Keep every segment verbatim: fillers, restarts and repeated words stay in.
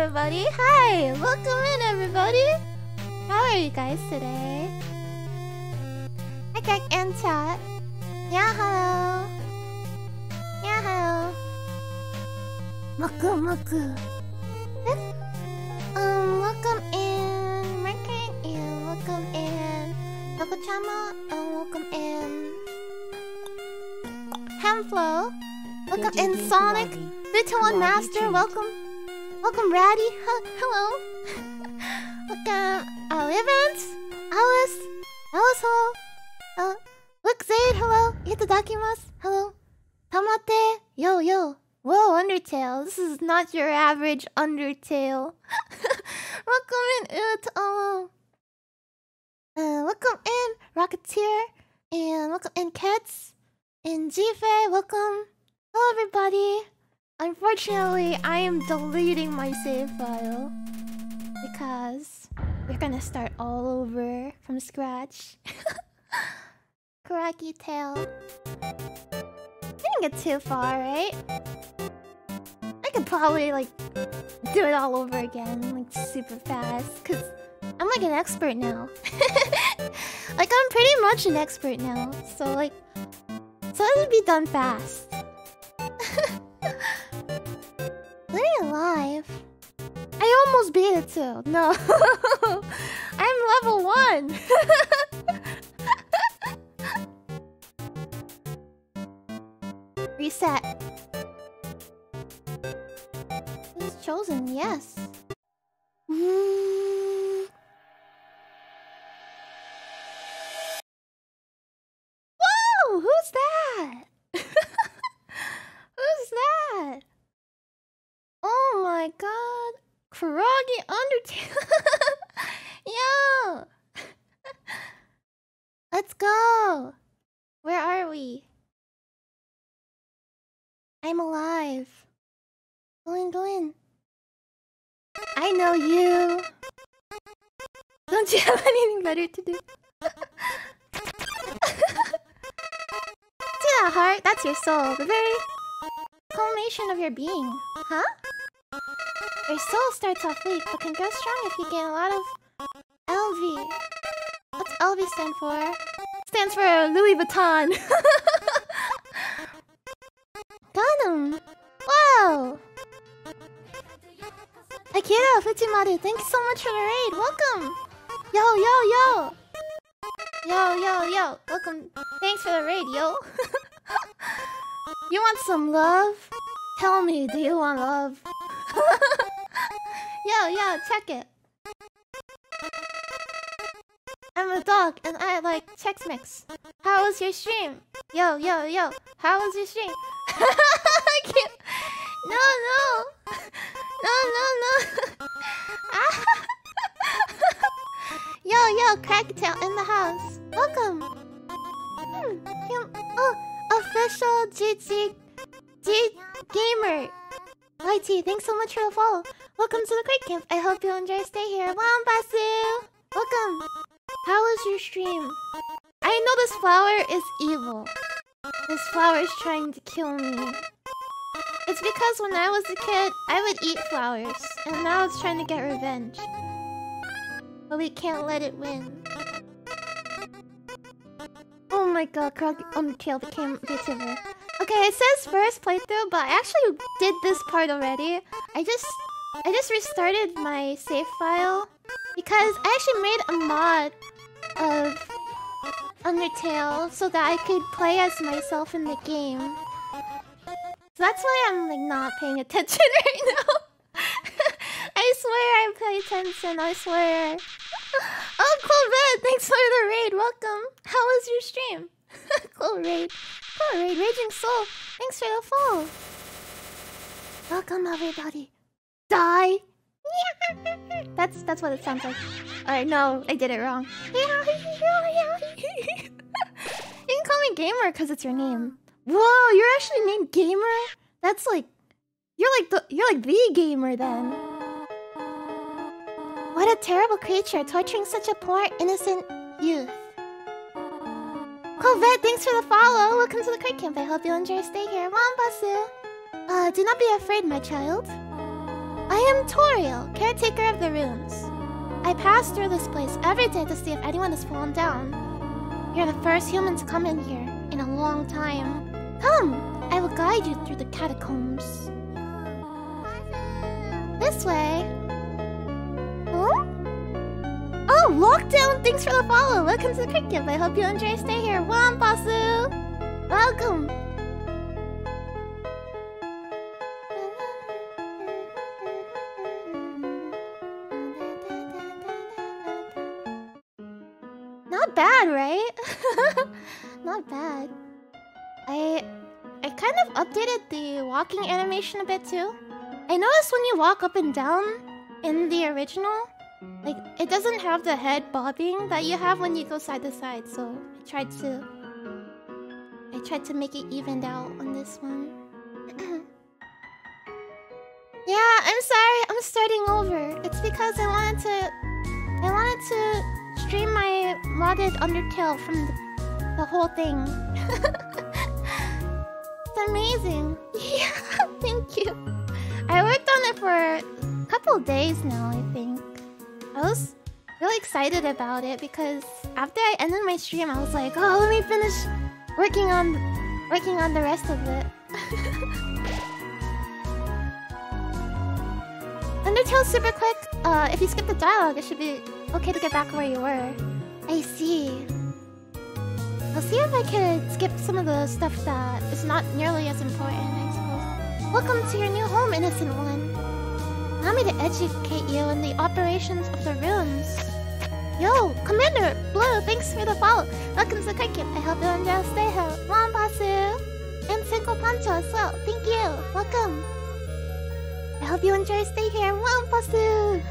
everybody. Hi, welcome in, everybody. How are you guys today? Hi, Greg and chat. Yeah, hello. Yeah, hello. Moku Moku. Um, welcome in, Mercury, and welcome in, Yokochama, and welcome in, Hamflow. Welcome in, Sonic. Little Master, welcome. Welcome, Ratty. Huh, hello. Welcome, Olivance. Alice. Alice, hello. Uh, look, Zaid, hello. Itadakimasu, hello. Tamate. Yo, yo. Whoa, Undertale. This is not your average Undertale. Welcome in, Ut. Uh, uh, welcome in, Rocketeer. And welcome in, Kets. And Jife, welcome. Hello, everybody. Unfortunately, I am deleting my save file because we're gonna start all over from scratch. Karaki tail. Didn't get too far, right? I could probably like do it all over again, like super fast, cause I'm like an expert now. Like I'm pretty much an expert now, so like, so it would be done fast. Living alive. I almost beat it too. No, I'm level one. Reset. Who's chosen? Yes. Whoa, who's that? Who's that? Oh my god. Kuragi Undertale. Yo. Let's go. Where are we? I'm alive. Go in, go in. I know you. Don't you have anything better to do? See that heart? That's your soul. The very culmination of your being. Huh? Your soul starts off weak, but can grow strong if you gain a lot of L V. What's L V stand for? Stands for Louis Vuitton. Got him! Wow! Akira Fujimaru, thank you so much for the raid. Welcome! Yo, yo, yo! Yo, yo, yo! Welcome. Thanks for the raid, yo! You want some love? Tell me, do you want love? Yo, yo, check it. I'm a dog and I like Chex Mix. How was your stream? Yo, yo, yo, how was your stream? I can't. No, no. No, no, no. Yo, yo, Cracktail in the house. Welcome. Hmm. Oh, official G G G Gamer. Y T, thanks so much for the follow. Welcome to the Crate Camp. I hope you enjoy your stay here. Wambasu! Welcome. How was your stream? I know this flower is evil. This flower is trying to kill me. It's because when I was a kid, I would eat flowers. And now it's trying to get revenge. But we can't let it win. Oh my god, Krog Undertale became a VTuber. Okay, it says first playthrough, but I actually did this part already. I just I just restarted my save file because I actually made a mod of Undertale so that I could play as myself in the game. So that's why I'm like not paying attention right now. I swear I pay attention, I swear. Oh, Clovette, thanks for the raid, welcome. How was your stream? Cool raid. Cool raid, Raging Soul. Thanks for the follow. Welcome everybody. Die. That's that's what it sounds like. Alright, no, I did it wrong. You can call me Gamer because it's your name. Whoa, you're actually named Gamer? That's like you're like the you're like the gamer then. What a terrible creature, torturing such a poor, innocent youth. Covette, thanks for the follow. Welcome to the Crate Camp. I hope you'll enjoy your stay here. Wambasu. Uh, do not be afraid, my child. I I am Toriel, caretaker of the ruins. I pass through this place every day to see if anyone has fallen down. You're the first human to come in here in a long time. Come, I will guide you through the catacombs. This way. Huh? Oh, Lockdown! Thanks for the follow! Welcome to the Cricket. I hope you enjoy your stay here. Wampasu! Welcome! Not bad, right? Not bad. I... I kind of updated the walking animation a bit too. I noticed when you walk up and down in the original, like, it doesn't have the head bobbing that you have when you go side to side, so I tried to... I tried to make it evened out on this one. Yeah, I'm sorry, I'm starting over. It's because I wanted to... I wanted to stream my modded Undertale from the, the whole thing. It's amazing. Yeah, thank you. I worked on it for a couple days now, I think. I was really excited about it because after I ended my stream, I was like, oh, let me finish working on working on the rest of it. Undertale super quick. Uh, if you skip the dialogue, it should be okay to get back where you were. I see. I'll see if I could skip some of the stuff that is not nearly as important, I suppose. Welcome to your new home, innocent one. Allow me to educate you in the operations of the ruins. Yo, Commander Blue, thanks for the follow. Welcome to the Cricket. I hope you enjoy stay here. Wampasu! And Cinco Pancho as well. Thank you. Welcome. I hope you enjoy stay here. Wampasu!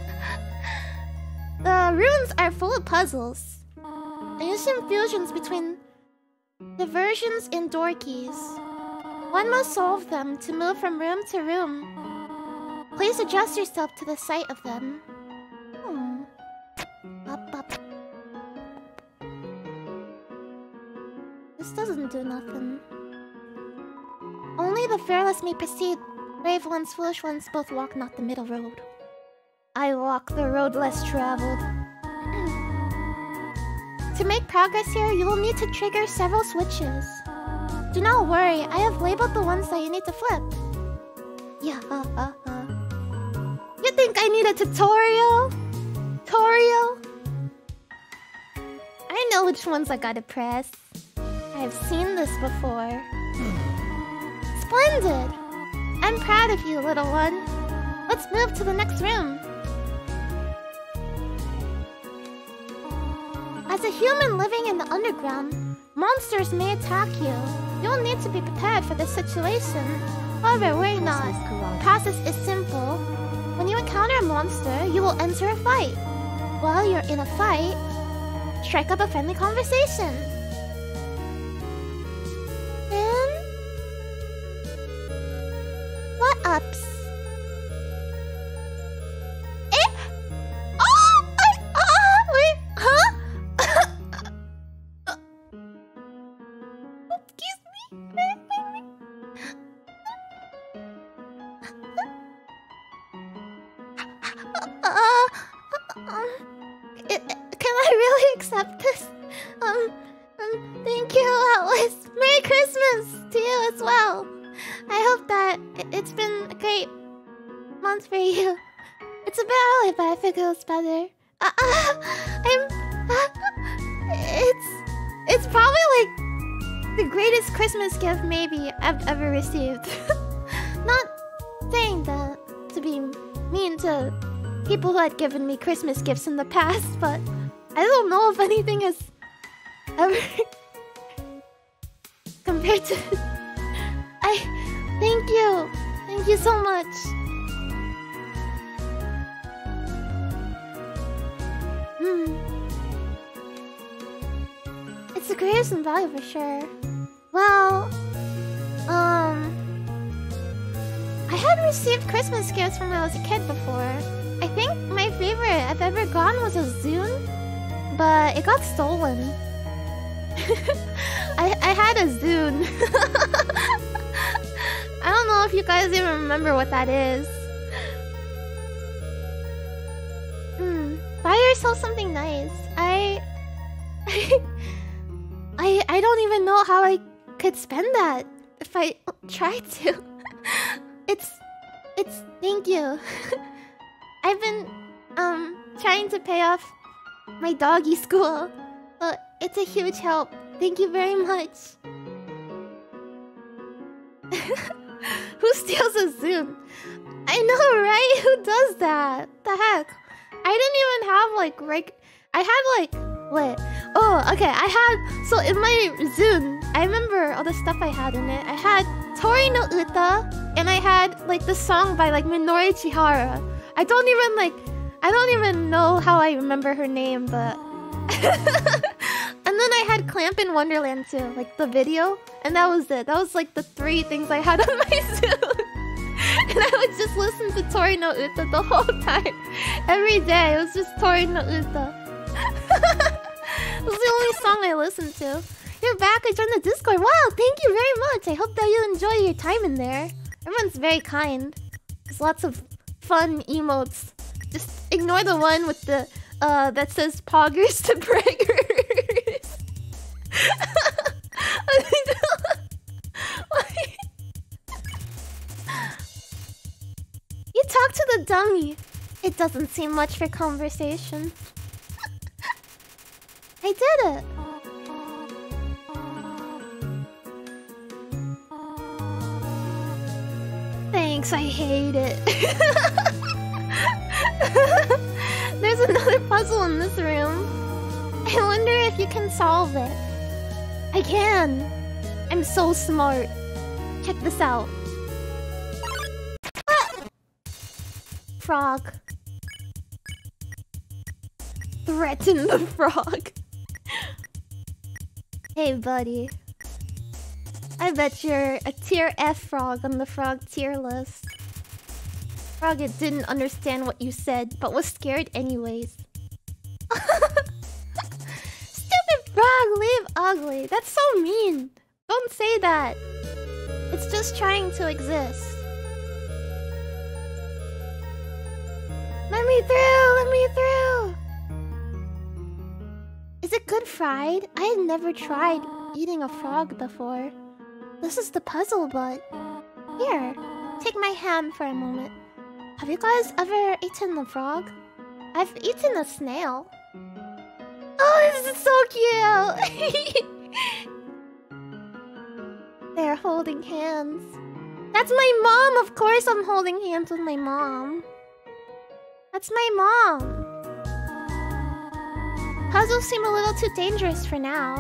The ruins are full of puzzles. Ancient fusions between diversions and door keys. One must solve them to move from room to room. Please adjust yourself to the sight of them. Hmm. Up, up. This doesn't do nothing. Only the fearless may proceed. Brave ones, foolish ones, both walk not the middle road. I walk the road less traveled. To make progress here, you will need to trigger several switches. Do not worry, I have labeled the ones that you need to flip. Yeah, uh, uh, uh. You think I need a tutorial? Tutorial? I know which ones I gotta press. I've seen this before. Splendid! I'm proud of you, little one. Let's move to the next room. As a human living in the underground, monsters may attack you. You'll need to be prepared for this situation. However, worry not. The process is simple. When you encounter a monster, you will enter a fight. While you're in a fight, strike up a friendly conversation. Then... what ups? Eh? Oh! I, uh, wait, huh? Excuse me? uh, um, it, can I really accept this? Um, um, thank you, Atlas. Merry Christmas to you as well. I hope that it's been a great month for you. It's a bit early, but I figured it was better. Uh, uh, I'm... Uh, it's... It's probably like the greatest Christmas gift maybe I've ever received. Not saying that to be mean to people who had given me Christmas gifts in the past, but I don't know if anything has ever compared to... I... Thank you! Thank you so much! Hmm. It's the greatest in value for sure. Well... Um... I had received Christmas gifts when I was a kid before. I think my favorite I've ever gotten was a Zune, but it got stolen. I, I had a Zune. I don't know if you guys even remember what that is. Buy yourself something nice. I... I... I don't even know how I could spend that if I tried to. It's... It's... Thank you. I've been, um, trying to pay off my doggy school. But it's a huge help. Thank you very much. Who steals a Zune? I know, right? Who does that? The heck? I didn't even have like reg- I had like what? Oh, okay. I had so in my Zune, I remember all the stuff I had in it. I had Tori no Uta, and I had like the song by like Minori Chihara. I don't even like I don't even know how I remember her name, but and then I had Clamp in Wonderland too, like the video, and that was it. That was like the three things I had on my Zune. And I would just listen to Tori no Uta the whole time. Every day, it was just Tori no Uta. It was the only song I listened to. You're back, I joined the Discord. Wow, thank you very much. I hope that you enjoy your time in there. Everyone's very kind. There's lots of fun emotes. Just ignore the one with the, uh, that says poggers to braggers. You talk to the dummy. It doesn't seem much for conversation. I did it. Thanks, I hate it. There's another puzzle in this room. I wonder if you can solve it. I can. I'm so smart. Check this out. Ah! Frog. Threaten the frog. Hey, buddy. I bet you're a tier F frog on the frog tier list. Frog it didn't understand what you said, but was scared anyways. Stupid frog, leave ugly. That's so mean. Don't say that. It's just trying to exist. Let me through, let me through. Is it good fried? I had never tried eating a frog before. This is the puzzle, but... Here, take my hand for a moment. Have you guys ever eaten a frog? I've eaten a snail. Oh, this is so cute! They're holding hands. That's my mom! Of course I'm holding hands with my mom. That's my mom. Puzzles seem a little too dangerous for now.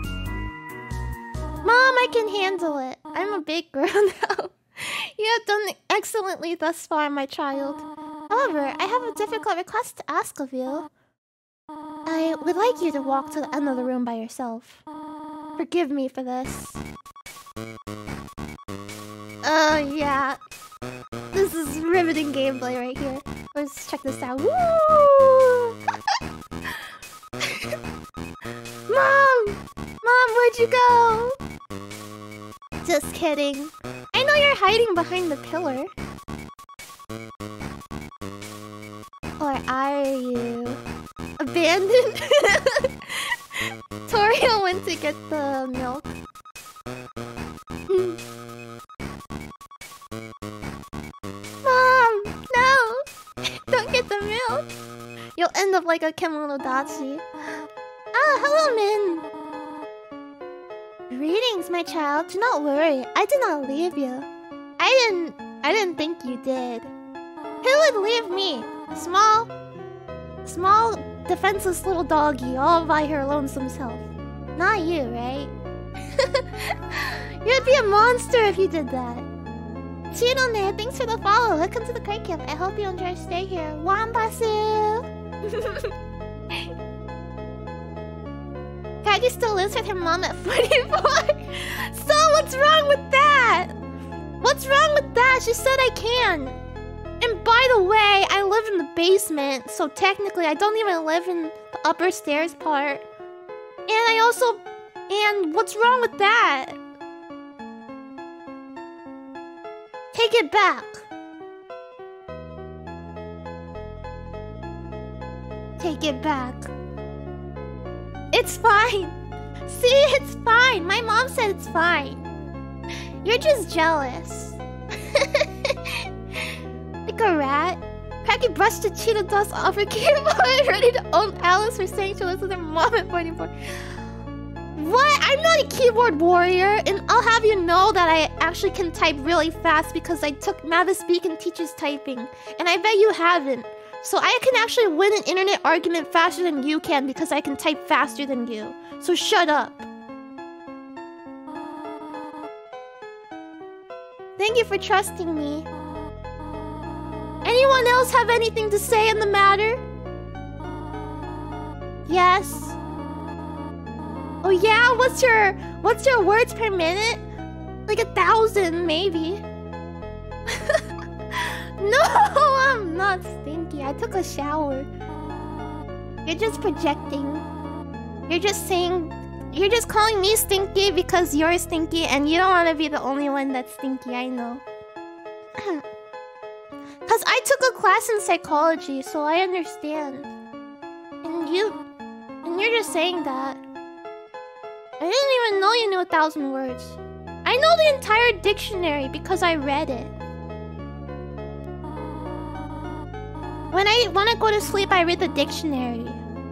Mom, I can handle it. I'm a big girl now. You have done excellently thus far, my child. However, I have a difficult request to ask of you. I would like you to walk to the end of the room by yourself. Forgive me for this. Oh, yeah. This is riveting gameplay right here. Let's check this out. Woo! Mom! Mom, where'd you go? Just kidding. I know you're hiding behind the pillar. Or are you... abandoned? Torio went to get the milk. Mom! No! Don't get the milk! You'll end up like a Kemonodachi. Ah, hello, Min! Greetings, my child. Do not worry. I did not leave you. I didn't... I didn't think you did. Who would leave me? A small... Small, defenseless little doggy all by her lonesome self. Not you, right? You'd be a monster if you did that. Chinone, thanks for the follow. Welcome to the Crate Camp. I hope you enjoy your stay here. Wambasu! Kagi still lives with her mom at forty-four. So what's wrong with that? What's wrong with that? She said I can. And by the way, I live in the basement, so technically I don't even live in the upper stairs part. And I also... And what's wrong with that? Take it back. Take it back. It's fine. See, it's fine. My mom said it's fine. You're just jealous. Like a rat. Cracky brushed the Cheeto dust off her keyboard, ready to own Alice for saying she was with her mom at forty-four. What? I'm not a keyboard warrior, and I'll have you know that I actually can type really fast because I took Mavis Beacon teaches typing, and I bet you haven't. So I can actually win an internet argument faster than you can because I can type faster than you. So shut up. Thank you for trusting me. Anyone else have anything to say in the matter? Yes. Oh yeah, what's your what's your words per minute? Like a thousand, maybe. No, I'm not stinky. I took a shower. You're just projecting. You're just saying... You're just calling me stinky because you're stinky and you don't want to be the only one that's stinky, I know. Because I took a class in psychology, so I understand. And you... And you're just saying that. I didn't even know you knew a thousand words. I know the entire dictionary because I read it. When I want to go to sleep, I read the dictionary.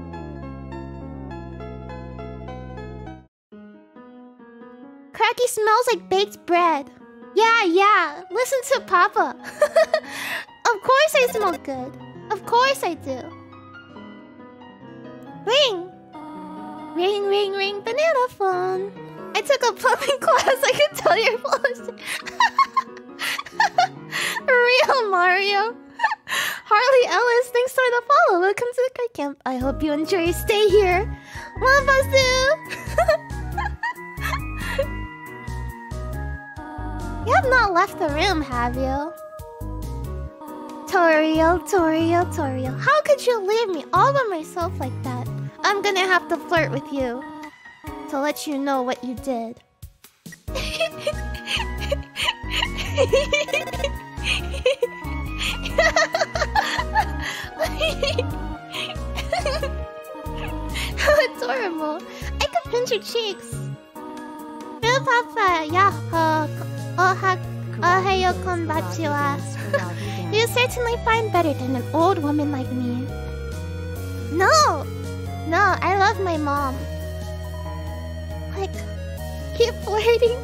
Cracky smells like baked bread. Yeah, yeah. Listen to Papa. Of course I smell good. Of course I do. Ring. Ring, ring, ring, banana phone. I took a plumbing class. I can tell you're full of shit. Real Mario. Harley Ellis, thanks for the follow. Welcome to the Card Camp. I hope you enjoy your stay here. Mabasu! You have not left the room, have you? Toriel, Toriel, Toriel. How could you leave me all by myself like that? I'm gonna have to flirt with you to let you know what you did. How adorable. I could pinch your cheeks. Real Papa, yaho. Oha, ohayo konbachiwa. You certainly find better than an old woman like me. No! No, I love my mom. Like, keep flirting.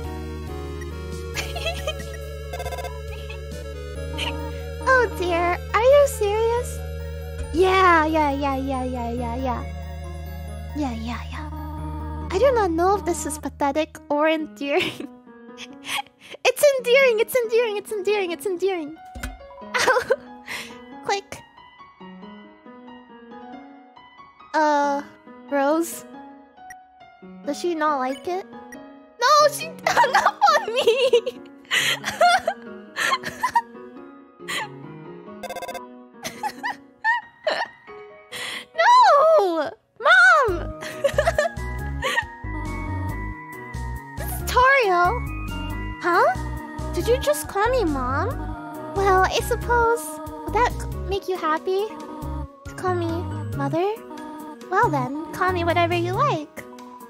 Oh dear, are you serious? Yeah, yeah, yeah, yeah, yeah, yeah, yeah. Yeah, yeah, yeah. I do not know if this is pathetic or endearing. It's endearing, it's endearing, it's endearing, it's endearing. Click. Uh, Rose? Does she not like it? No, she hung up on me! No! Mom! This is Toriel. Huh? Did you just call me Mom? Well, I suppose... Would that make you happy? To call me Mother? Well then, call me whatever you like.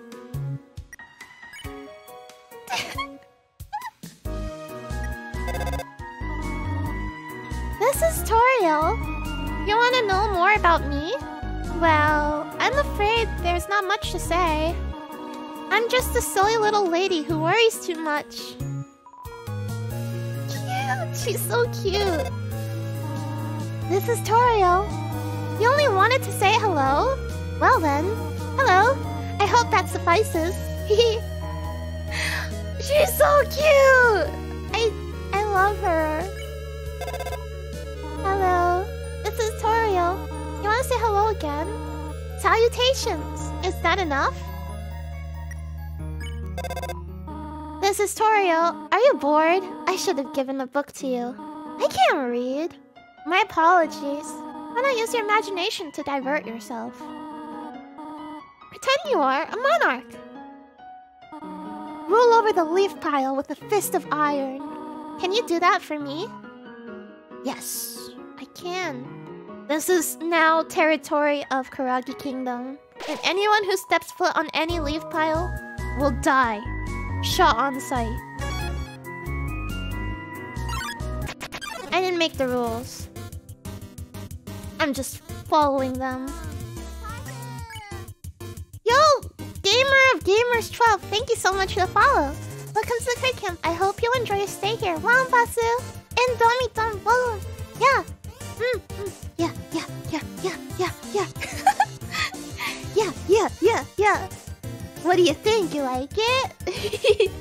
This is Toriel. You want to know more about me? Well, I'm afraid there's not much to say. I'm just a silly little lady who worries too much. Cute! She's so cute. This is Toriel. You only wanted to say hello? Well then, hello. I hope that suffices. She's so cute! I I love her. Hello. This is Toriel. You want to say hello again? Salutations. Is that enough? This is Toriel. Are you bored? I should have given a book to you. I can't read. My apologies. Why not use your imagination to divert yourself? Pretend you are a monarch. Rule over the leaf pile with a fist of iron. Can you do that for me? Yes, I can. This is now territory of Kuragi Kingdom. And anyone who steps foot on any leaf pile will die. Shot on sight. I didn't make the rules. I'm just following them. Yo! Gamer of Gamers twelve, thank you so much for the follow. Welcome to the Card Camp. I hope you enjoy your stay here. Wambasu! And Domi Dom Boom! Yeah! Mm, mm, yeah, yeah, yeah, yeah, yeah, yeah. Yeah, yeah, yeah, yeah. What do you think? You like it?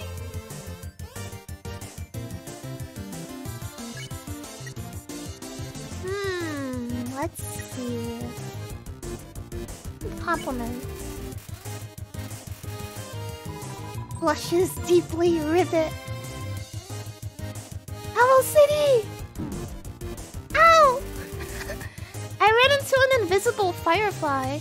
Hmm, let's see. Compliments. Blushes deeply, rivet. Owl City! Ow! I ran into an invisible firefly.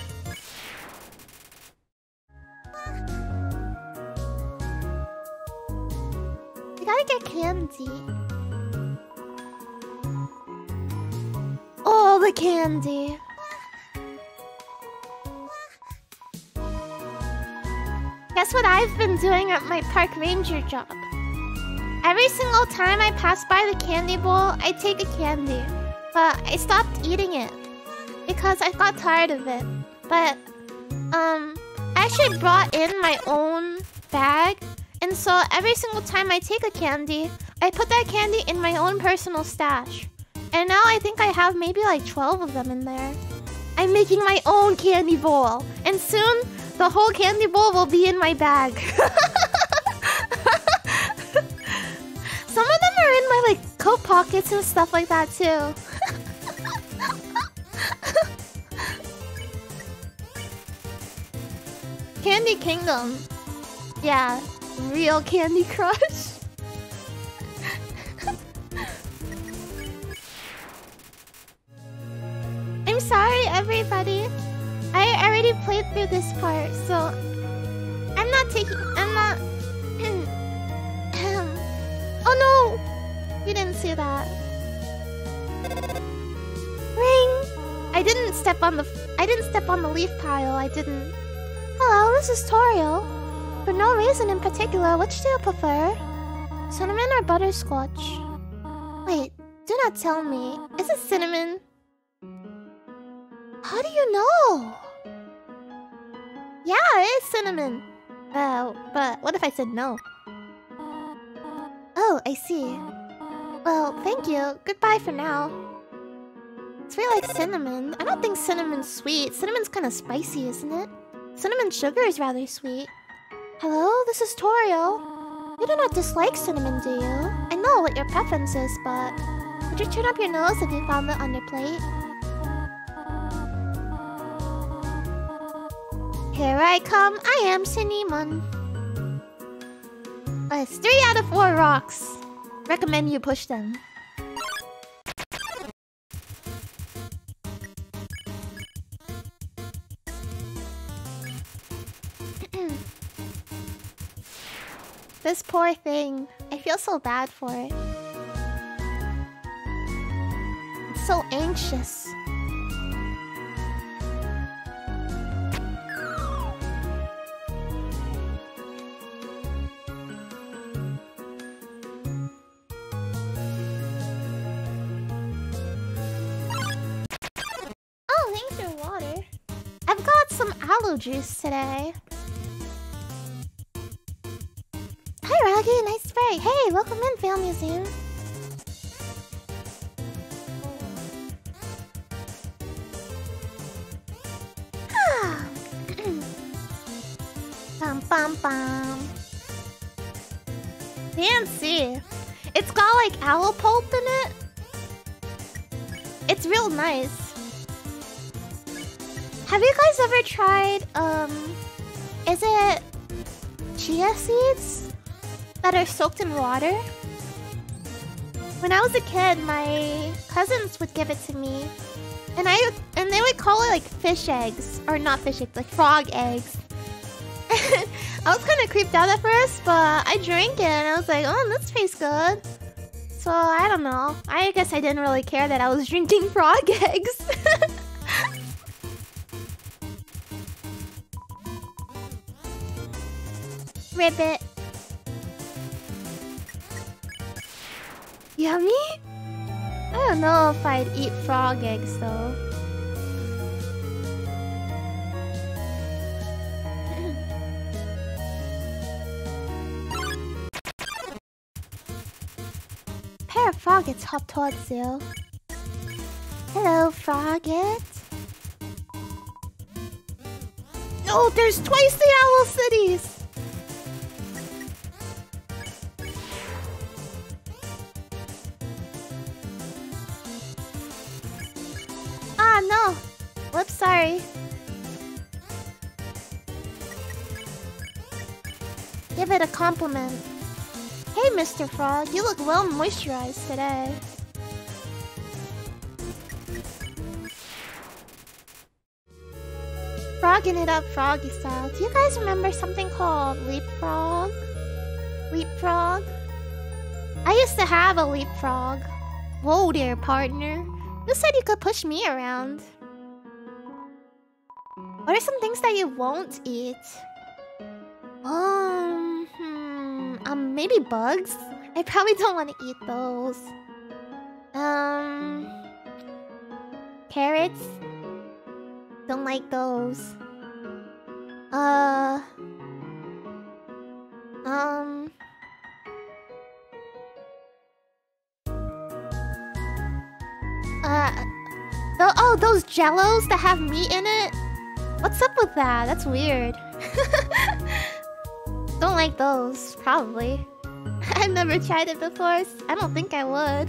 I gotta get candy. Oh, the candy. Guess what I've been doing at my park ranger job? Every single time I pass by the candy bowl, I take a candy. But I stopped eating it because I got tired of it. But um, I actually brought in my own bag, and so every single time I take a candy, I put that candy in my own personal stash. And now I think I have maybe like twelve of them in there. I'm making my own candy bowl, and soon the whole candy bowl will be in my bag. Some of them are in my like coat pockets and stuff like that too. Candy Kingdom. Yeah, real Candy Crush. I'm sorry, everybody. I already played through this part, so I'm not taking. I'm not. Oh no! You didn't see that. Ring. I didn't step on the. I didn't step on the leaf pile. I didn't. Hello, this is Toriel. For no reason in particular, which do you prefer? Cinnamon or butterscotch? Wait, do not tell me. Is it cinnamon? How do you know? Yeah, it is cinnamon. Oh, but what if I said no? Oh, I see. Well, thank you. Goodbye for now. It's really like cinnamon. I don't think cinnamon's sweet. Cinnamon's kind of spicy, isn't it? Cinnamon sugar is rather sweet. Hello, this is Toriel. You do not dislike cinnamon, do you? I know what your preference is, but would you turn up your nose if you found it on your plate? Here I come, I am Cinnamon. Uh, it's three out of four rocks. Recommend you push them. This poor thing. I feel so bad for it. It's so anxious. Oh, thanks for water. I've got some aloe juice today. Hi, Raggy, nice spray. Hey, welcome in, Fail Museum. Bum bum bum. Fancy. It's got like aloe pulp in it. It's real nice. Have you guys ever tried um is it chia seeds that are soaked in water? When I was a kid, my cousins would give it to me, and I and they would call it like fish eggs, or not fish eggs, like frog eggs. I was kind of creeped out at first, but I drank it and I was like, oh, this tastes good. It's So, I don't know. I guess I didn't really care that I was drinking frog eggs. Ribbit. Yummy? I don't know if I'd eat frog eggs though. Pair of froggets hop towards you. Hello, frogget. Oh, there's twice the Owl Cities! Ah, no! Whoops, sorry. Give it a compliment. Hey, Mister Frog, you look well moisturized today. Frogging it up froggy style. Do you guys remember something called leapfrog? Leapfrog? I used to have a leapfrog. Whoa there, partner. You said you could push me around. What are some things that you won't eat? Um, hmm, um, maybe bugs? I probably don't want to eat those. Um, carrots? Don't like those. Uh, um... Uh, th oh, those jellos that have meat in it? What's up with that? That's weird. Don't like those, probably. I've never tried it before. I don't think I would.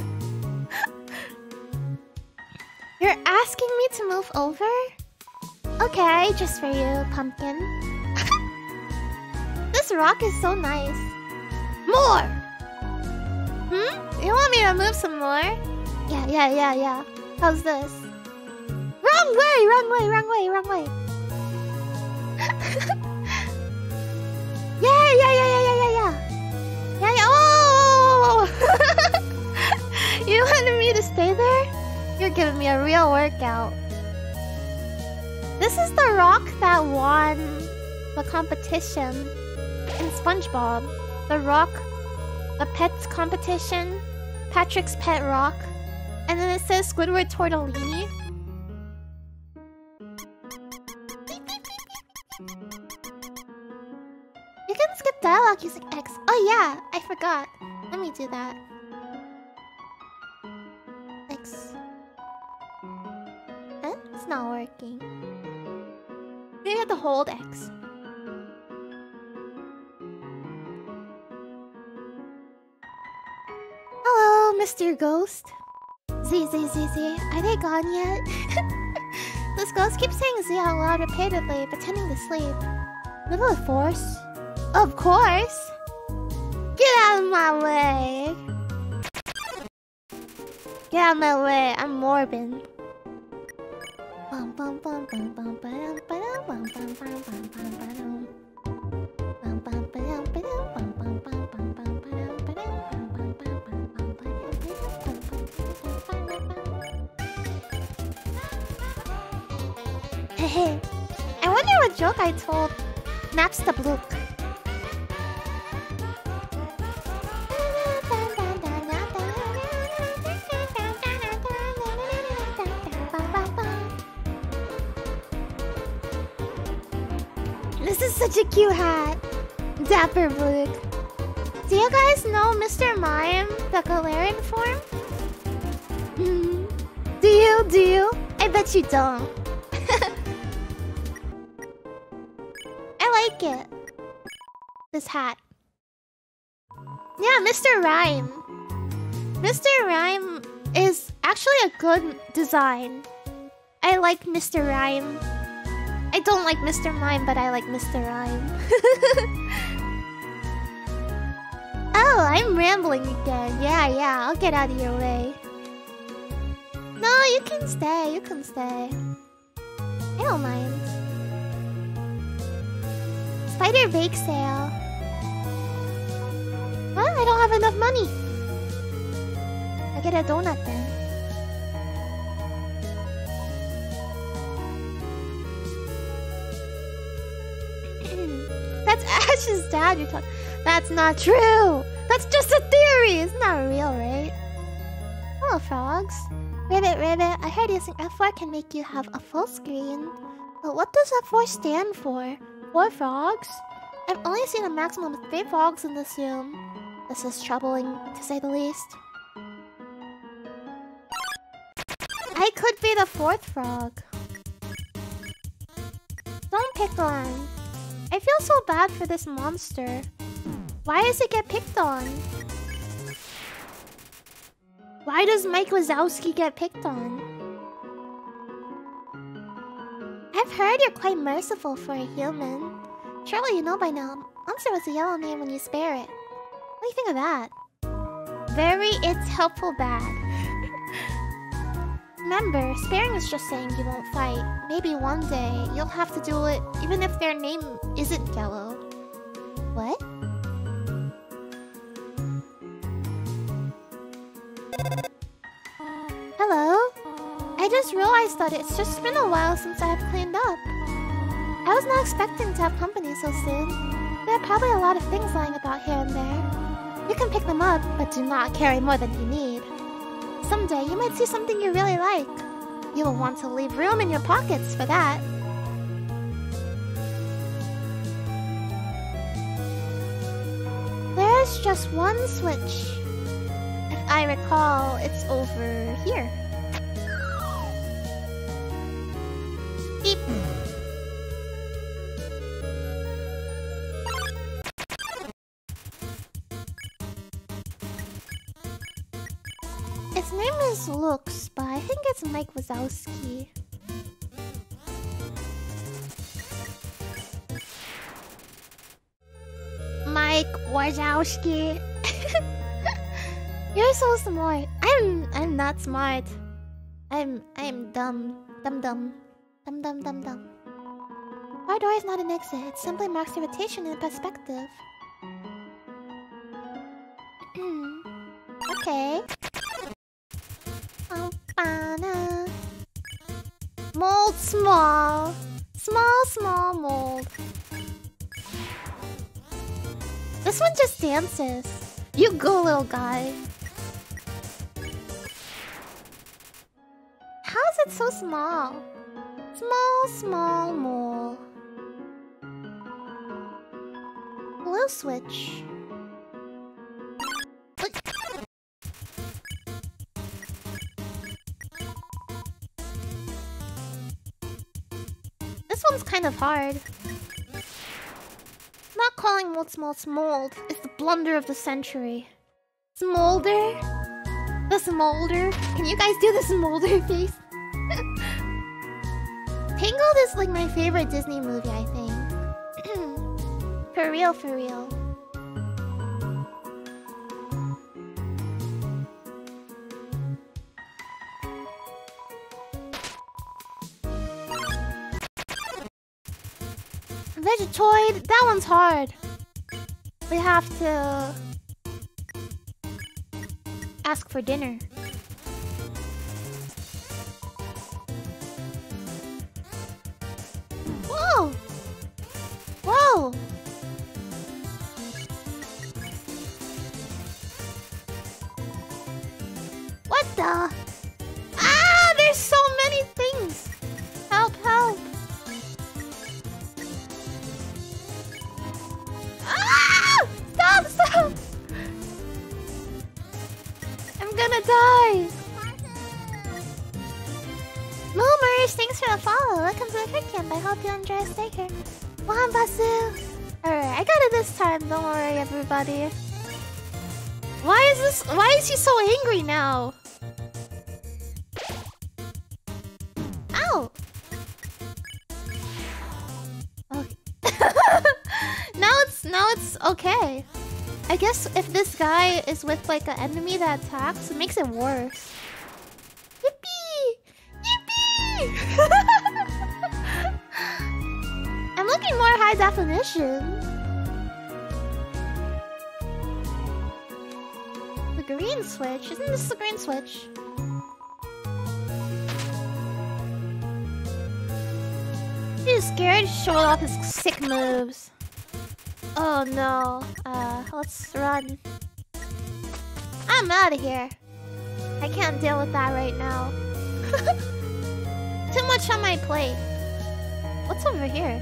You're asking me to move over? Okay, just for you, pumpkin. This rock is so nice. More! Hmm? You want me to move some more? Yeah, yeah, yeah, yeah. How's this? Wrong way, wrong way, wrong way, wrong way. Yeah, yeah, yeah, yeah, yeah, yeah, yeah. Yeah, yeah. Oh! You wanted me to stay there? You're giving me a real workout. This is the rock that won the competition in SpongeBob. The rock, the pets competition, Patrick's Pet Rock. And then it says Squidward Tortellini. You can skip dialogue using X. Oh yeah, I forgot. Let me do that. X. Huh? It's not working. Maybe I have to hold X. Hello, Mister Ghost. Z, Z, Z, Z. Are they gone yet? This ghost keeps saying Z out loud repeatedly, pretending to sleep. Live with force? Of course! Get out of my way! Get out of my way, I'm Morbin. Bum bum bum bum bum ba-dum ba-dum bum bum bum bum bum ba-dum. Bum bum ba-dum ba-dum bum bum bum bum bum ba-dum ba-dum bum bum bum bum bum ba-dum Hehe. I wonder what joke I told Naps the Blook. This is such a cute hat. Dapper Blook. Do you guys know Mister Mime, the Galarian form? Mm. Do you? Do you? I bet you don't. I like it. This hat. Yeah, Mister Rhyme. Mister Rhyme is actually a good design. I like Mister Rhyme. I don't like Mister Mime, but I like Mister Rhyme. Oh, I'm rambling again. Yeah, yeah, I'll get out of your way. No, you can stay, you can stay. I don't mind. Spider bake sale. Well, I don't have enough money. I get a donut then. That's Ash's dad you're talking. That's not true! That's just a theory! It's not real, right? Hello, frogs. Ribbit, Ribbit, I heard using F four can make you have a full screen. But what does F four stand for? Four frogs? I've only seen a maximum of three frogs in this room. This is troubling, to say the least. I could be the fourth frog. Don't pick on. I feel so bad for this monster. Why does it get picked on? Why does Mike Wazowski get picked on? I've heard you're quite merciful for a human. Surely you know by now, monster was a yellow name when you spare it. What do you think of that? Very it's helpful bad. Remember, sparing is just saying you won't fight. Maybe one day, you'll have to do it even if their name isn't yellow. What? Hello? I just realized that it's just been a while since I have cleaned up. I was not expecting to have company so soon. There are probably a lot of things lying about here and there. You can pick them up, but do not carry more than you need. Someday, you might see something you really like. You will want to leave room in your pockets for that. There's just one switch. If I recall, it's over here. Beep. His name is Lux, but I think it's Mike Wazowski. Mike Wazowski. You're so smart. I'm I'm not smart. I'm I'm dumb. Dumb dumb. Dumb dumb dumb dumb. Our door is not an exit, it simply marks the rotation in perspective. Okay. Mold small. Small, small mold. This one just dances. You go, little guy. How is it so small? Small, small mole. Blue switch. This one's kind of hard. Not calling mold small mold is the blunder of the century. Smolder? The smolder? Can you guys do the smolder face? Tangled is like my favorite Disney movie, I think. For real, for real. Vegetoid, that one's hard. We have to ask for dinner. Whoa! Whoa! What the? Ah! There's so many things! Help, help! Ah! Stop, stop! I'm gonna die! Moomers, thanks for the follow. Welcome to the Quick Camp. I hope you enjoy stay here. Wambasu! Alright, I got it this time. Don't worry, everybody. Why is this? Why is he so angry now? Ow! Okay. now it's now it's okay. I guess if this guy is with like an enemy that attacks, it makes it worse. Yippee! Yippee! I'm looking more high definition. The green's switch. Isn't this the green switch? He's scared, showing off his sick moves. Oh no. Uh, let's run. I'm out of here. I can't deal with that right now. Too much on my plate. What's over here?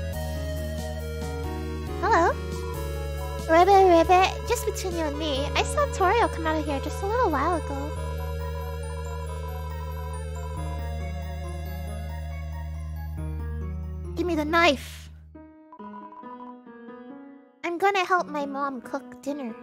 Hello? Ribbit, Ribbit, just between you and me, I saw Toriel come out of here just a little while ago. Give me the knife. I'm gonna help my mom cook dinner.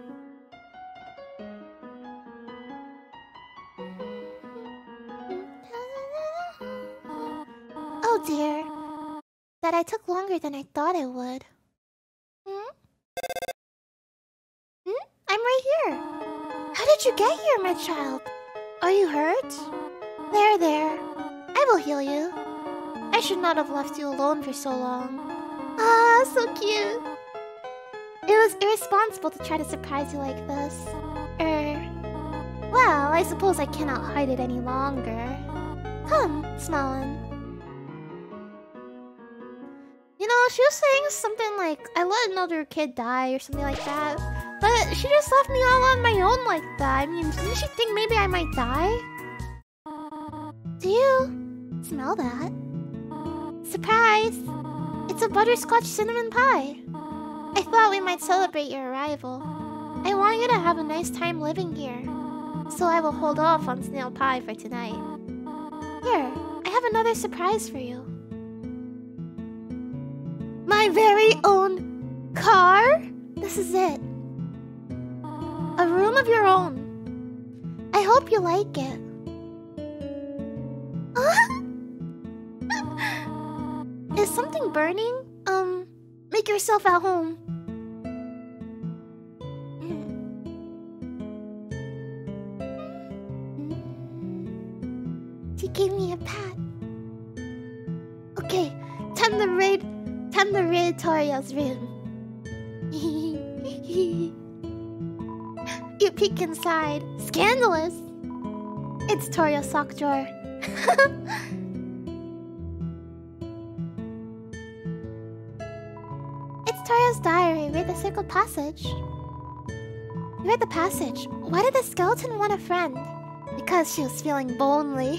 Oh dear. That I took longer than I thought it would. Hmm? Hmm? I'm right here. How did you get here, my child? Are you hurt? There, there. I will heal you. I should not have left you alone for so long. Ah, so cute. It was irresponsible to try to surprise you like this. Er... Well, I suppose I cannot hide it any longer. Come, small one. You know, she was saying something like, I let another kid die or something like that. But she just left me all on my own like that. I mean, didn't she think maybe I might die? Do you smell that? Surprise! It's a butterscotch cinnamon pie. I thought we might celebrate your arrival. I want you to have a nice time living here. So I will hold off on snail pie for tonight. Here, I have another surprise for you. My very own car? This is it. A room of your own. I hope you like it. Is something burning? Um, make yourself at home. She gave me a pat. Okay, time to raid, time to raid Toriel's room. You peek inside. Scandalous. It's Toriel's sock drawer. It's Toriel's diary. Read the circled passage. You read the passage. Why did the skeleton want a friend? Because she was feeling lonely.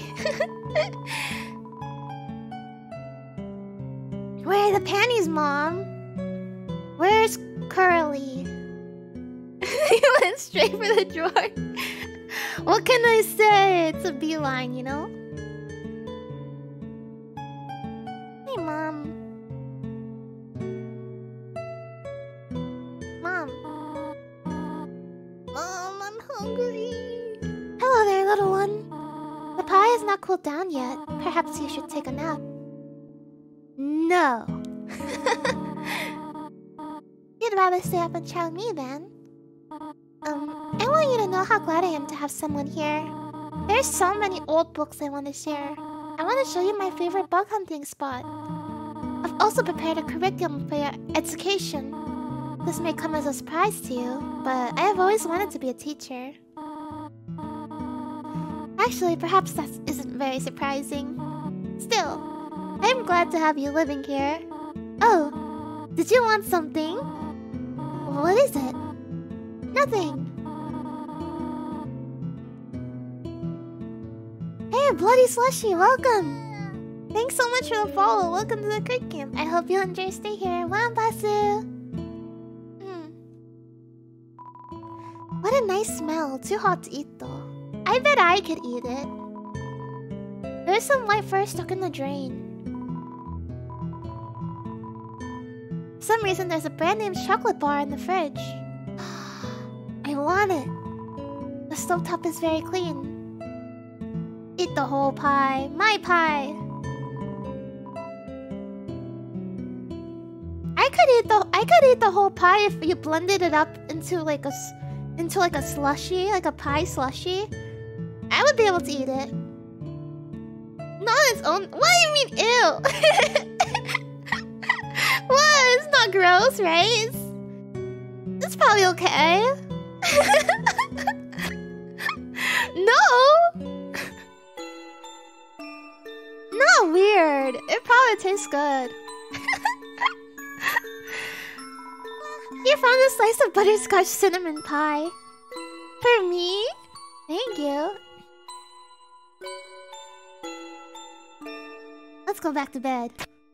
Where are the panties, Mom? Where's Curly? You went straight for the drawer. What can I say? It's a beeline, you know? Hey, Mom. Mom. Mom, I'm hungry. Hello there, little one. The pie has not cooled down yet. Perhaps you should take a nap. No. You'd rather stay up and chow me then. Um, I want you to know how glad I am to have someone here. There's so many old books I want to share. I want to show you my favorite bug hunting spot. I've also prepared a curriculum for your education. This may come as a surprise to you, but I have always wanted to be a teacher. Actually, perhaps that isn't very surprising. Still, I'm glad to have you living here. Oh, did you want something? What is it? Nothing. Hey, Bloody Slushy, welcome! Thanks so much for the follow. Welcome to the Crit Camp. I hope you enjoy your stay here. Wambasu! Mm. What a nice smell. Too hot to eat though. I bet I could eat it. There's some white fur stuck in the drain. For some reason, there's a brand name chocolate bar in the fridge. I want it. The stovetop is very clean. Eat the whole pie. My pie. I could eat the I could eat the whole pie if you blended it up into like a into like a slushy, like a pie slushy. I would be able to eat it. Not its own. What do you mean, ew? What? It's not gross, right? It's, it's probably okay. word. It probably tastes good. You found a slice of butterscotch cinnamon pie. For me? Thank you. Let's go back to bed.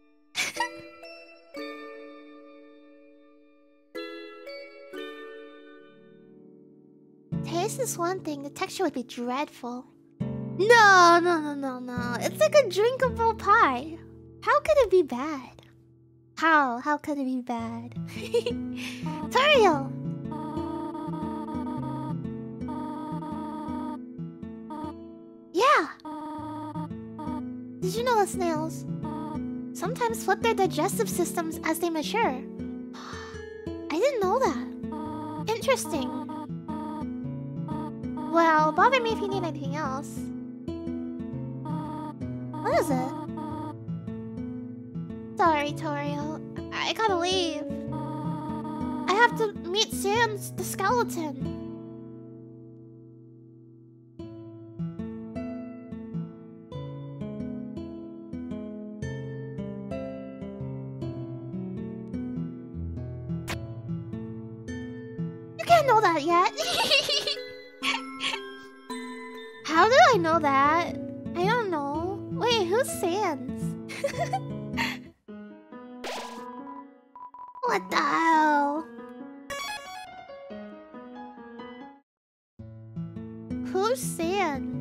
Taste is one thing, the texture would be dreadful. No, no, no, no, no. It's like a drinkable pie. How could it be bad? How? How could it be bad? Tario! Yeah! Did you know that snails sometimes flip their digestive systems as they mature? I didn't know that. Interesting. Well, bother me if you need anything else. What is it? Sorry, Tario. I gotta leave. I have to meet Sans the skeleton. You can't know that yet. How did I know that? I don't know. Wait, who's Sans? What the hell? Who's Sans?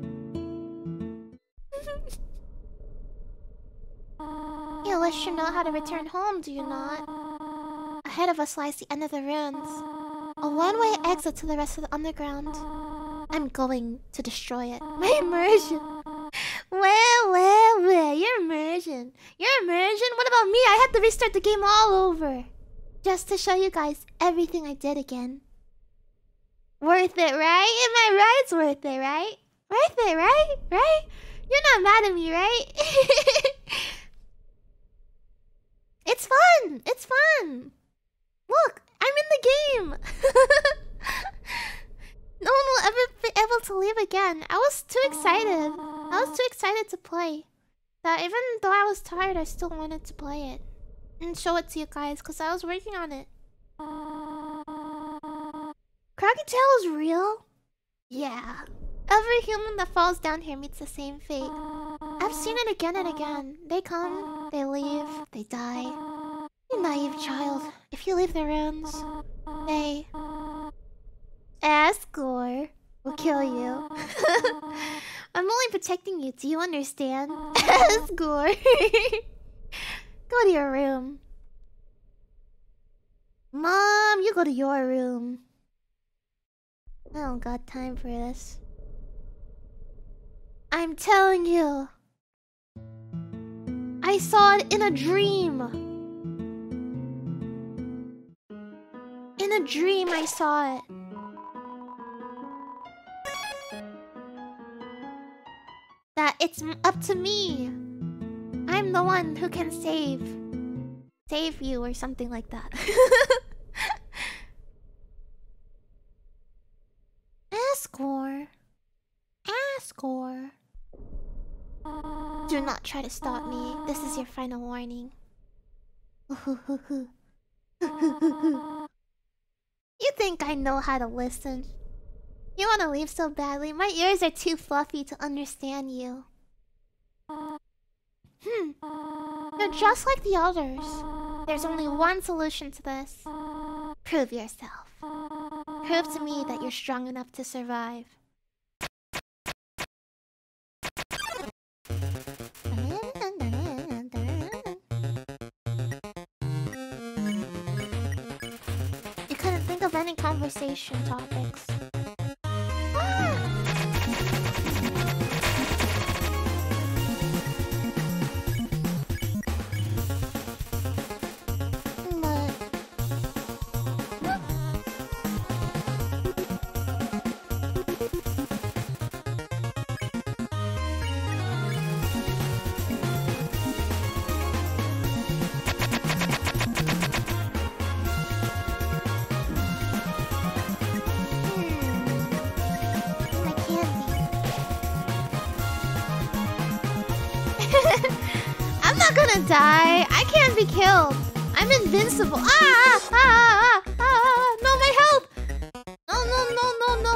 You at least should know how to return home, do you not? Ahead of us lies the end of the ruins. A one-way exit to the rest of the underground. I'm going to destroy it. My immersion. Well, well, well. Your immersion. Your immersion? What about me? I had to restart the game all over. Just to show you guys everything I did again. Worth it, right? Am I right? It's worth it, right? Worth it, right? Right? You're not mad at me, right? It's fun. It's fun. Look, I'm in the game. No one will ever be able to leave again. I was too excited. I was too excited to play. That even though I was tired, I still wanted to play it. And show it to you guys, because I was working on it. Craggy Tail is real? Yeah. Every human that falls down here meets the same fate. I've seen it again and again. They come, they leave, they die. You naive child. If you leave the ruins, they... Asgore will kill you. I'm only protecting you, do you understand? Asgore. Go to your room. Mom, you go to your room. I don't got time for this. I'm telling you. I saw it in a dream. In a dream, I saw it. That it's up to me. I'm the one who can save. Save you or something like that. Asgore. Asgore. Do not try to stop me. This is your final warning. You think I know how to listen? You want to leave so badly? My ears are too fluffy to understand you. Hmm. You're just like the others. There's only one solution to this. Prove yourself. Prove to me that you're strong enough to survive. You couldn't think of any conversation topics. not gonna die. I can't be killed. I'm invincible. Ah, ah, ah, ah, ah, ah. No, my help. No, no, no, no, no.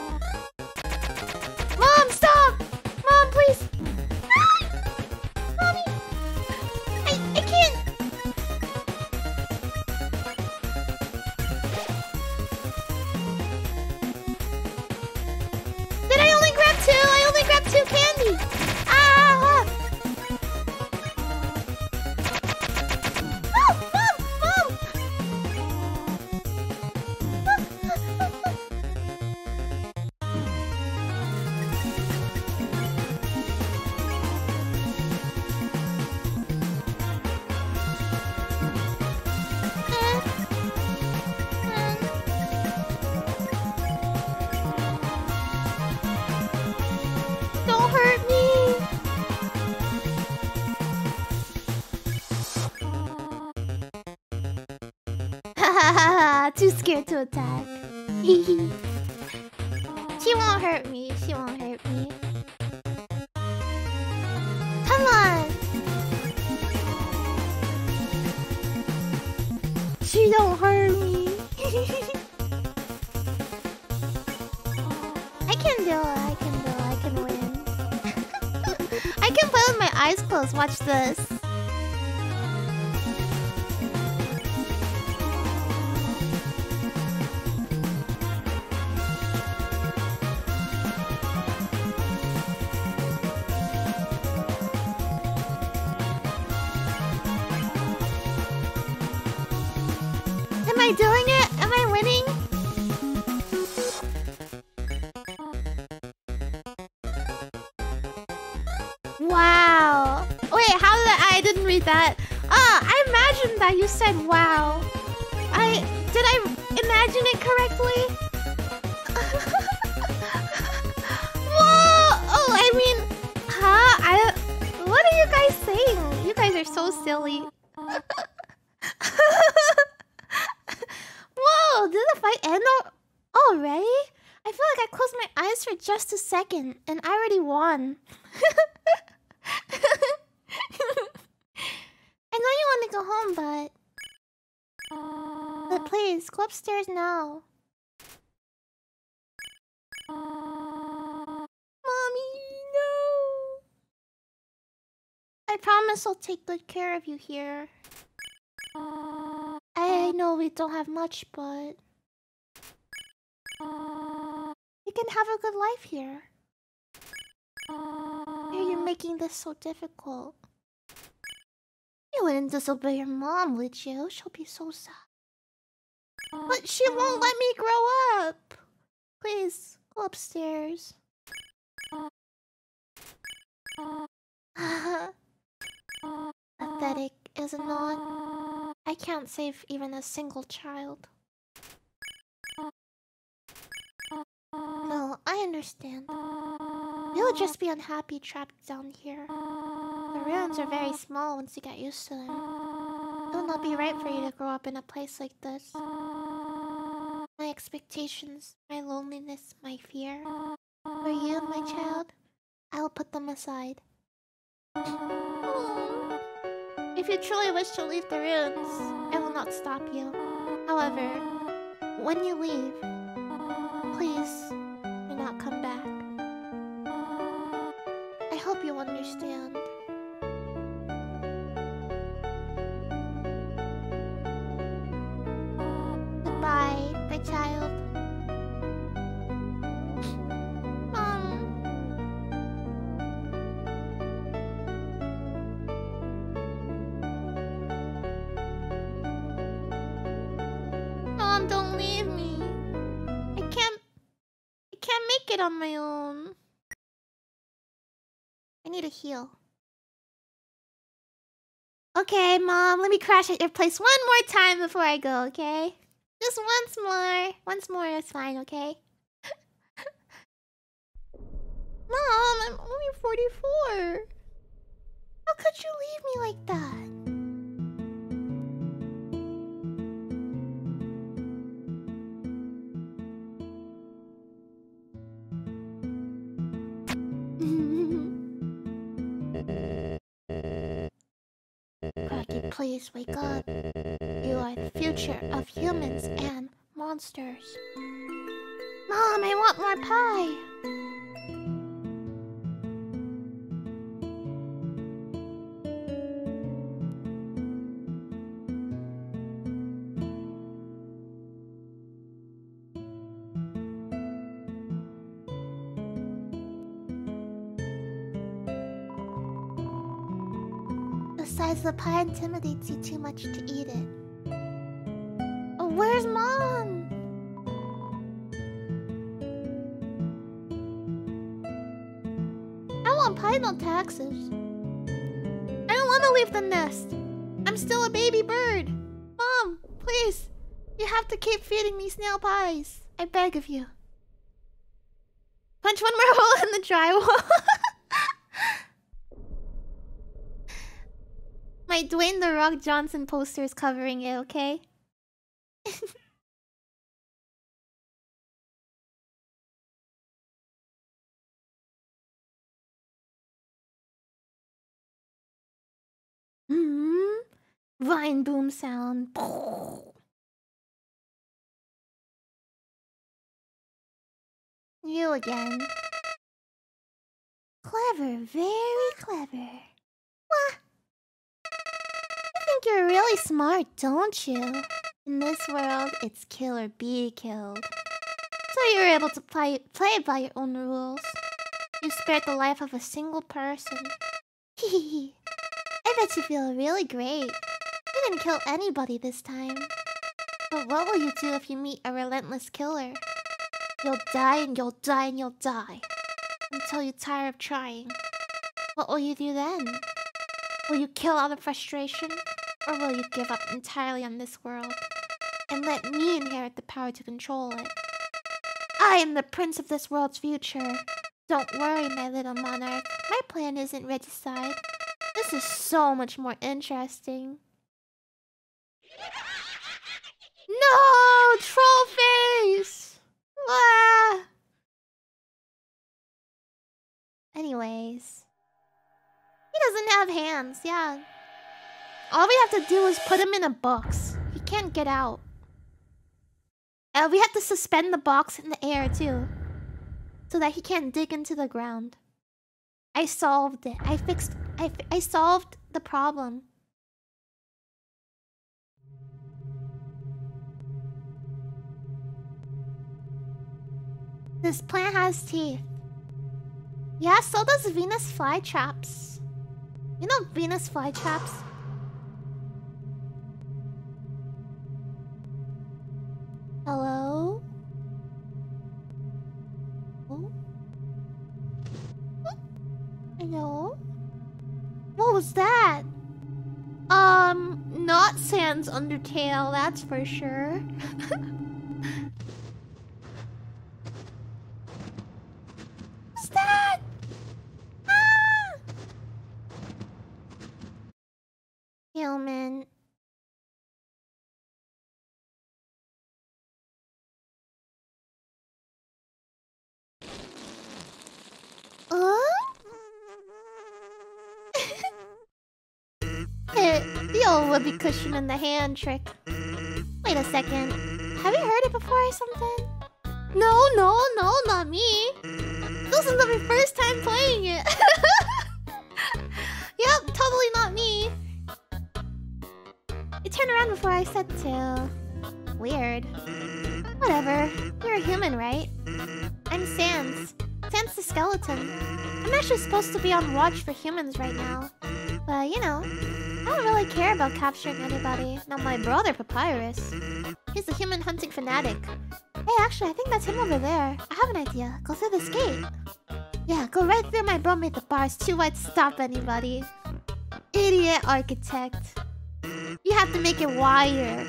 Mom, stop. Mom, please. Ah! Mommy. I, I can't. Did I only grab two? I only grabbed two candy. Ah! Mom! Mom! Mom! Don't hurt me! Hahaha, too scared to attack. She won't hurt me, she won't hurt me. Come on! She don't hurt me. I can do it, I can do it, I can win. I can play with my eyes closed, watch this. Am I doing it? Am I winning? Wow. Wait, how did I... I didn't read that. Ah, I imagined that you said wow. I... Did I imagine it correctly? Whoa! Oh, I mean... Huh? I... What are you guys saying? You guys are so silly. Whoa! Did the fight end al already? I feel like I closed my eyes for just a second and I already won. I know you want to go home, but... But please, go upstairs now. Mommy, no! I promise I'll take good care of you here. I know we don't have much, but... You can have a good life here. Why are you making this so difficult? You wouldn't disobey your mom, would you? She'll be so sad. But she won't let me grow up! Please, go upstairs. Pathetic, is it not? I can't save even a single child. No, I understand. You'll just be unhappy trapped down here. The ruins are very small once you get used to them. It will not be right for you to grow up in a place like this. My expectations, my loneliness, my fear. For you, my child, I will put them aside. If you truly wish to leave the ruins, I will not stop you. However, when you leave, please do not come back. I hope you understand. Goodbye, my child. Mom. Mom, don't leave me. I can't... I can't make it on my own. I need to heal. Okay, Mom, let me crash at your place one more time before I go, okay? Just once more. Once more is fine, okay? Mom, I'm only forty-four. How could you leave me like that? please wake up. You are the future of humans and monsters. Mom, I want more pie! The size of the pie intimidates you too much to eat it. Oh, where's Mom? I want pie, no taxes. I don't want to leave the nest. I'm still a baby bird. Mom, please. You have to keep feeding me snail pies. I beg of you. Punch one more hole in the drywall. My Dwayne The Rock Johnson poster is covering it, okay? Hmm. Vine boom sound. You again. Clever, very clever. What? You think you're really smart, don't you? In this world, it's kill or be killed. So you're able to play, play by your own rules. You spared the life of a single person. Hehehe. I bet you feel really great. You didn't kill anybody this time. But what will you do if you meet a relentless killer? You'll die and you'll die and you'll die. Until you tire of trying. What will you do then? Will you kill out of frustration? Or will you give up entirely on this world? And let me inherit the power to control it? I am the prince of this world's future. Don't worry, my little monarch. My plan isn't regicide. This is so much more interesting. No! Troll face! Ah! Anyways. He doesn't have hands, yeah. All we have to do is put him in a box. He can't get out. Uh, we have to suspend the box in the air, too. So that he can't dig into the ground. I solved it. I fixed... I, I solved the problem. This plant has teeth. Yeah, so does Venus flytraps. You know Venus flytraps? Hello? Oh? Hello? What was that? Um, not Sans Undertale, that's for sure. What's that? Ah! Human. Uh? The old whoopee cushion in the hand trick. Wait a second. Have you heard it before or something? No, no, no, not me. This is my first time playing it. Yep, totally not me. You turned around before I said to. Weird. Whatever. You're a human, right? I'm Sans. Sans the skeleton. I'm actually supposed to be on watch for humans right now. But, you know, I don't really care about capturing anybody. Now, my brother, Papyrus, he's a human hunting fanatic. Hey, actually, I think that's him over there. I have an idea. Go through this gate. Yeah, go right through. My bro made the bars too wide to stop anybody. Idiot architect. You have to make it wider.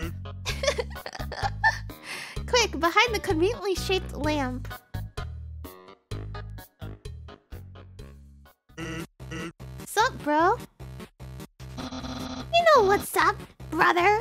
Quick, behind the conveniently shaped lamp. Sup, bro? You know what's up, brother?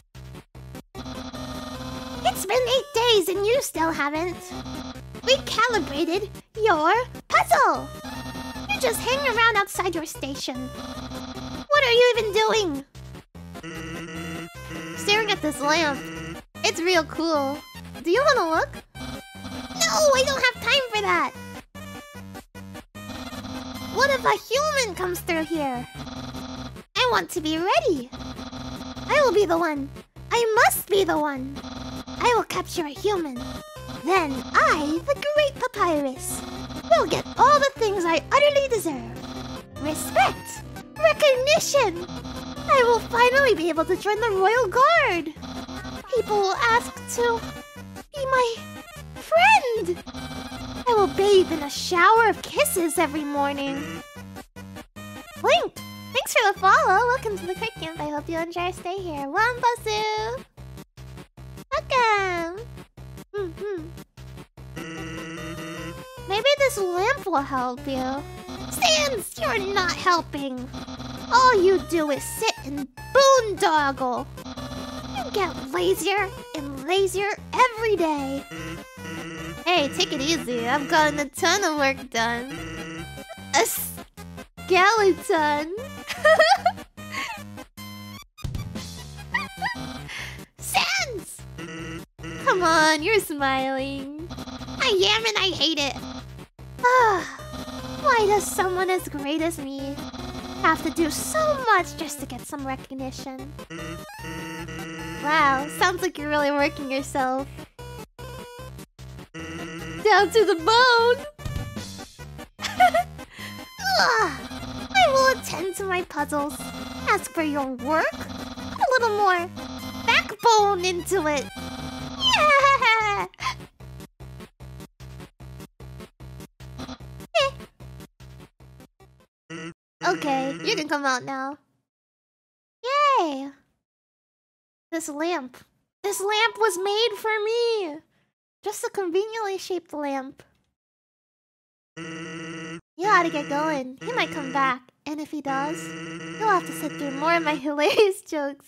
It's been eight days and you still haven't. We calibrated your puzzle. You just hang around outside your station. What are you even doing? Staring at this lamp. It's real cool. Do you wanna look? No, I don't have time for that! What if a human comes through here? I want to be ready. I will be the one. I must be the one. I will capture a human. Then I, the great papyrus, will get all the things I utterly deserve. Respect. Recognition. I will finally be able to join the Royal Guard. People will ask to be my friend. I will bathe in a shower of kisses every morning. Link, thanks for the follow. Welcome to the Quick Camp. I hope you enjoy your stay here. Wambasu! Welcome! Mm-hmm. Maybe this lamp will help you. Sans, you're not helping. All you do is sit and boondoggle. You get lazier and lazier every day. Hey, take it easy. I've gotten a ton of work done. A skeleton. Sans! Come on, you're smiling. I am and I hate it. Why does someone as great as me have to do so much just to get some recognition? Wow, sounds like you're really working yourself. Down to the bone! I will attend to my puzzles. As for your work, a little more backbone into it. Yeah! Okay, you can come out now. Yay! This lamp. This lamp was made for me! Just a conveniently shaped lamp. You gotta get going. He might come back. And if he does, you'll have to sit through more of my hilarious jokes.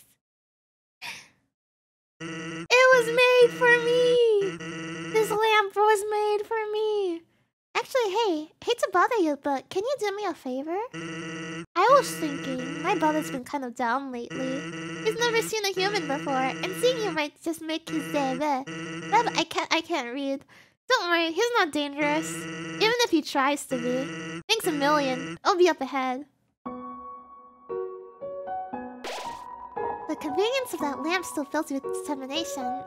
It was made for me! This lamp was made for me! Actually, hey, hate to bother you, but can you do me a favor? I was thinking, my brother's been kind of down lately. He's never seen a human before, and seeing you might just make his day. But I can't, I can't read. Don't worry, he's not dangerous. Even if he tries to be. Thanks a million. I'll be up ahead. The convenience of that lamp still fills you with determination.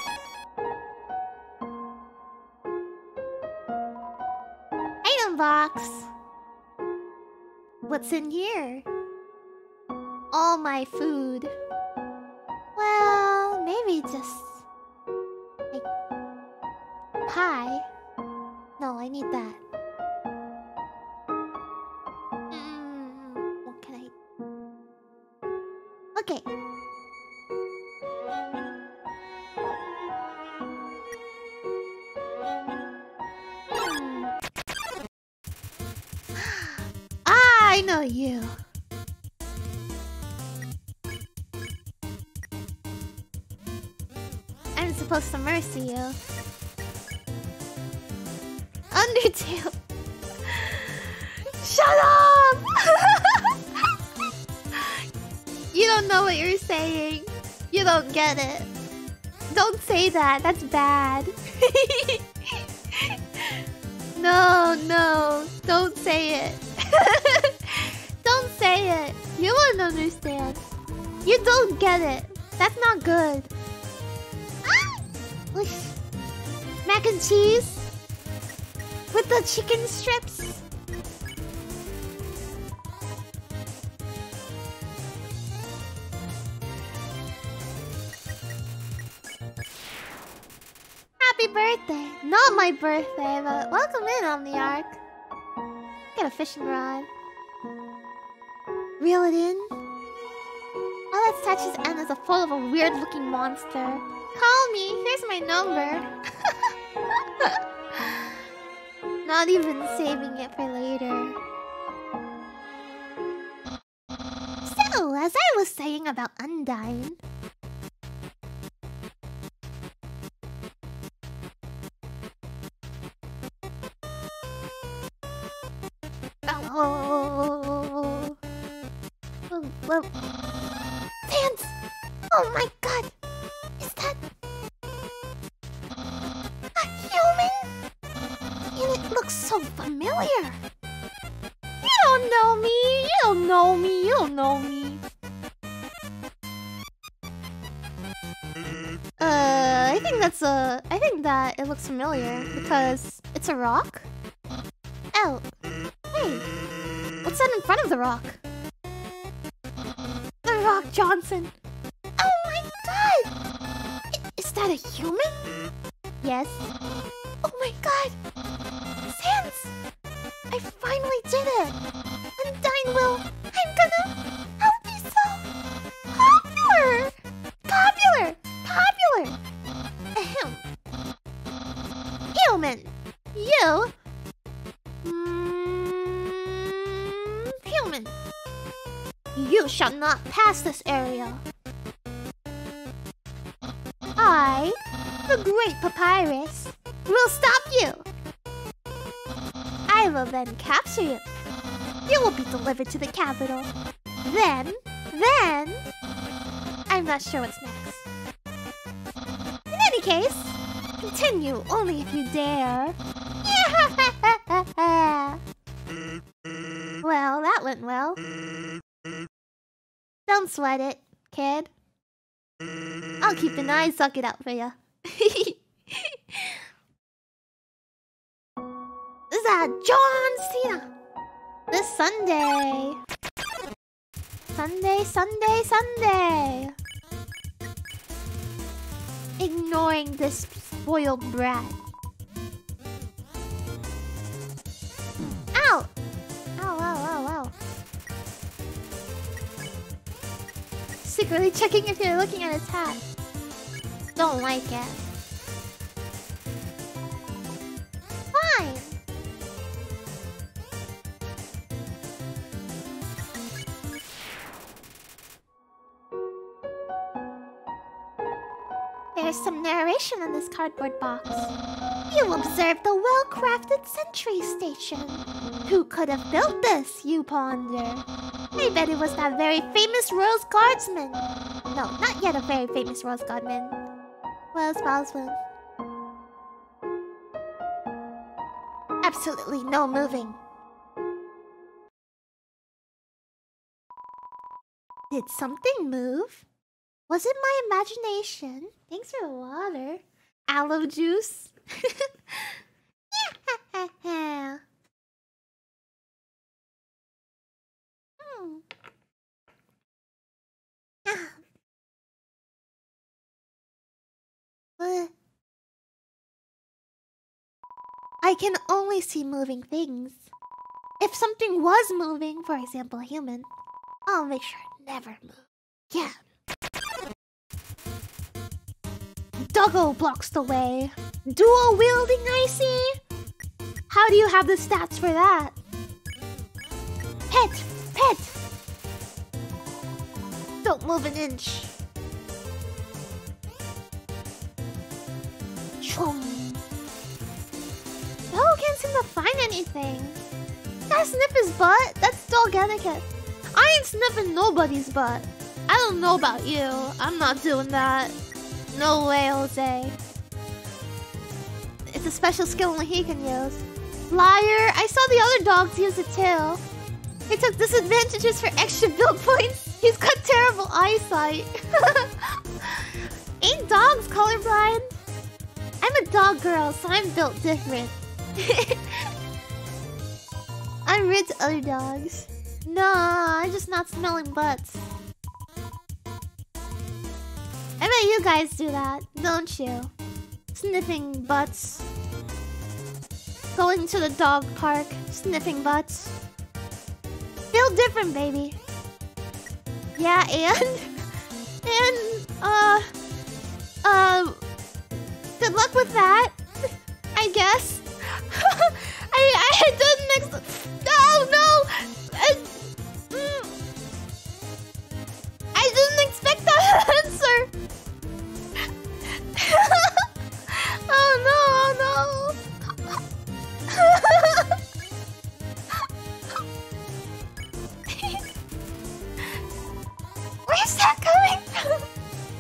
Item box. What's in here? All my food. Well, maybe just like pie. No, I need that. Mm, what can I? Okay. Hmm. I know you. I'm supposed to mercy you. Undertale. Shut up! You don't know what you're saying. You don't get it. Don't say that. That's bad. No, no. Don't say it. Don't say it. You won't understand. You don't get it. That's not good. Mac and cheese? With the chicken strips? Happy birthday! Not my birthday, but welcome in, Omniarch. Get a fishing rod. Reel it in. All that touches end is a full of a weird-looking monster. Call me. Here's my number. Not even saving it for later. So, as I was saying about Undyne... Oh... Well... well... Sans! Oh my god! Is that... a human? And it looks so familiar. You don't know me. You don't know me. You don't know me. Uh, I think that's a... I think that it looks familiar because it's a rock. Oh, hey. What's that in front of the rock? The Rock Johnson. Oh my god! I- is that a human? Yes. Oh my god! Sans! I finally did it! Undyne will... I'm gonna... I'll be so... popular! Popular! Popular! Ahem. Human! You... Mm, human. You shall not pass this area. I, the Great Papyrus, will stop you. I will then capture you. You will be delivered to the capital. Then, then... I'm not sure what's next. In any case, continue only if you dare. Well, that went well. Don't sweat it, kid. I'll keep an eye socket out for ya. This is uh, John Cena. This Sunday. Sunday, Sunday, Sunday. Ignoring this spoiled brat. Ow! Ow, ow, ow, ow. Secretly checking if you're looking at his hat. Don't like it. Fine. There's some narration in this cardboard box. You observed the well-crafted sentry station. Who could have built this, you ponder? I bet it was that very famous Rose Guardsman. No, not yet a very famous Rose Guardsman. Rose Guardsman. Absolutely no moving. Did something move? Was it my imagination? Thanks for the water. Aloe juice. Yeah. Hmm. Uh. I can only see moving things. If something was moving, for example, a human, I'll make sure it never moves. Yeah. Doggo blocks the way. Dual wielding icy? How do you have the stats for that? Pet! Pet! Don't move an inch. Chum. Doggo can't seem to find anything. Gotta sniff his butt? That's dog etiquette. I ain't sniffing nobody's butt. I don't know about you. I'm not doing that. No way, Jose. It's a special skill only he can use. Liar! I saw the other dogs use it too. He took disadvantages for extra build points. He's got terrible eyesight. Ain't dogs colorblind? I'm a dog girl, so I'm built different. I'm rude to other dogs. Nah, I'm just not smelling butts. I bet you guys do that, don't you? Sniffing butts. Going to the dog park, sniffing butts. Feel different, baby. Yeah, and... And, uh... Uh... Good luck with that, I guess. I, I didn't ex- Oh, no! I, mm, I didn't expect that answer! Oh no, oh no! Where's that coming from?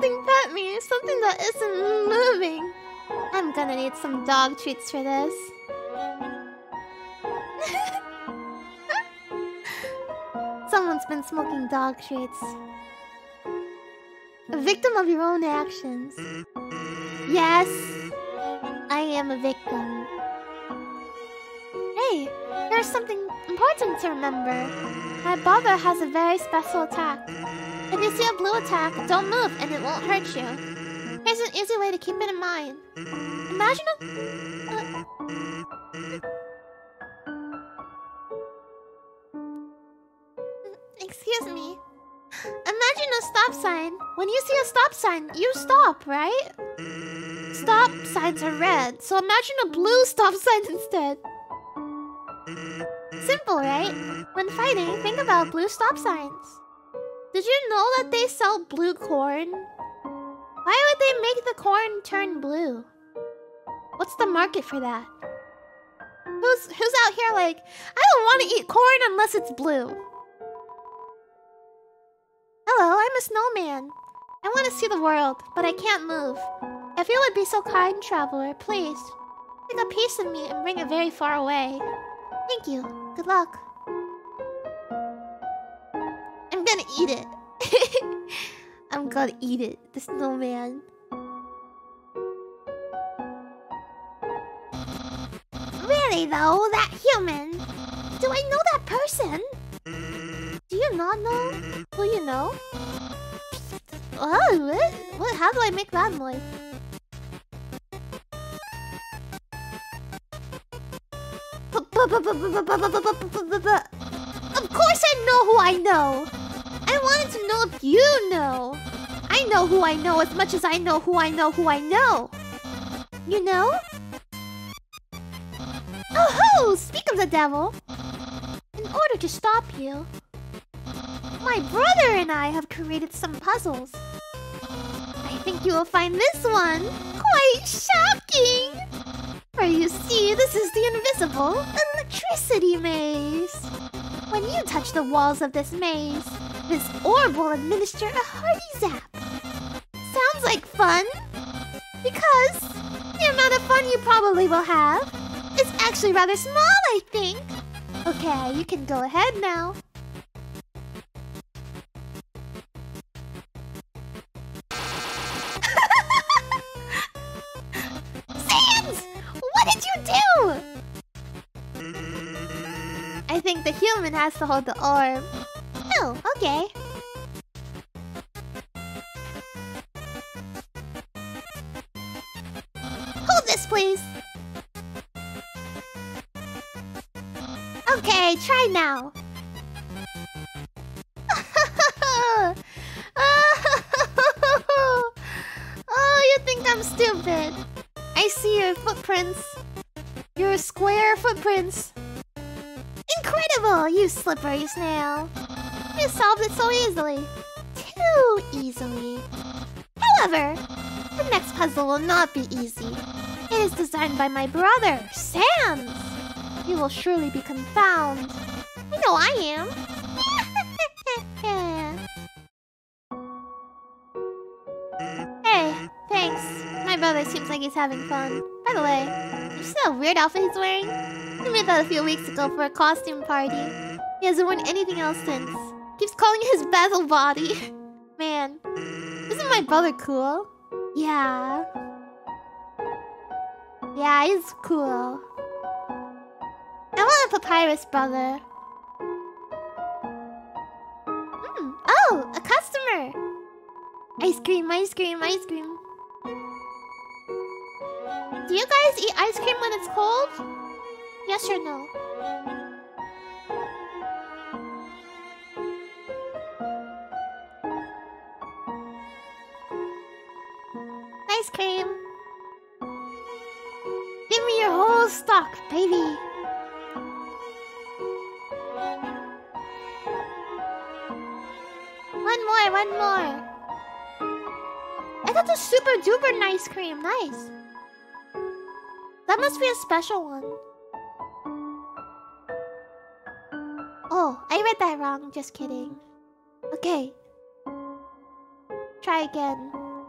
something pet me. Something that isn't moving. I'm gonna need some dog treats for this. Someone's been smoking dog treats. A victim of your own actions. Yes, I am a victim. Hey, there's something important to remember. My brother has a very special attack. If you see a blue attack, don't move and it won't hurt you. Here's an easy way to keep it in mind. Imagine a... Uh... Excuse me. Imagine a stop sign. When you see a stop sign, you stop, right? Stop signs are red, so imagine a blue stop sign instead. Simple, right? When fighting, think about blue stop signs. Did you know that they sell blue corn? Why would they make the corn turn blue? What's the market for that? Who's who's out here like, I don't want to eat corn unless it's blue? Hello, I'm a snowman. I want to see the world, but I can't move. If you would be so kind, traveler, please take a piece of me and bring it very far away. Thank you. Good luck. I'm gonna eat it. I'm gonna eat it. The snowman. Really though, that human. Do I know that person? Do you not know who you know? Oh, what? What? How do I make that noise? Of course I know who I know. I wanted to know if you know. I know who I know as much as I know who I know who I know. You know? Oh ho! Speak of the devil. In order to stop you, my brother and I have created some puzzles. I think you will find this one quite shocking. For you see, this is the invisible electricity maze. When you touch the walls of this maze, this orb will administer a hearty zap. Sounds like fun? Because the amount of fun you probably will have is actually rather small, I think. Okay, you can go ahead now. Sans! What did you do? I think the human has to hold the orb. Oh, okay. Hold this, please. Okay, try now. Oh, you think I'm stupid? I see your footprints. Your square footprints. Incredible, you slippery snail. You solved it so easily. Too easily. However, the next puzzle will not be easy. It is designed by my brother, Sans. You will surely be confounded. I know I am. Hey, thanks. My brother seems like he's having fun. By the way, you see that weird outfit he's wearing? He made that a few weeks ago for a costume party. He hasn't worn anything else since. Keeps calling it his battle body. Man, isn't my brother cool? Yeah. Yeah, he's cool. I want a papyrus brother. Hmm. Oh, a customer. Ice cream, ice cream, ice cream. Do you guys eat ice cream when it's cold? Yes or no? Ice cream. Give me your whole stock, baby. One more, one more. I got the super duper nice cream. Nice. That must be a special one. Oh, I read that wrong. Just kidding. Okay. Try again.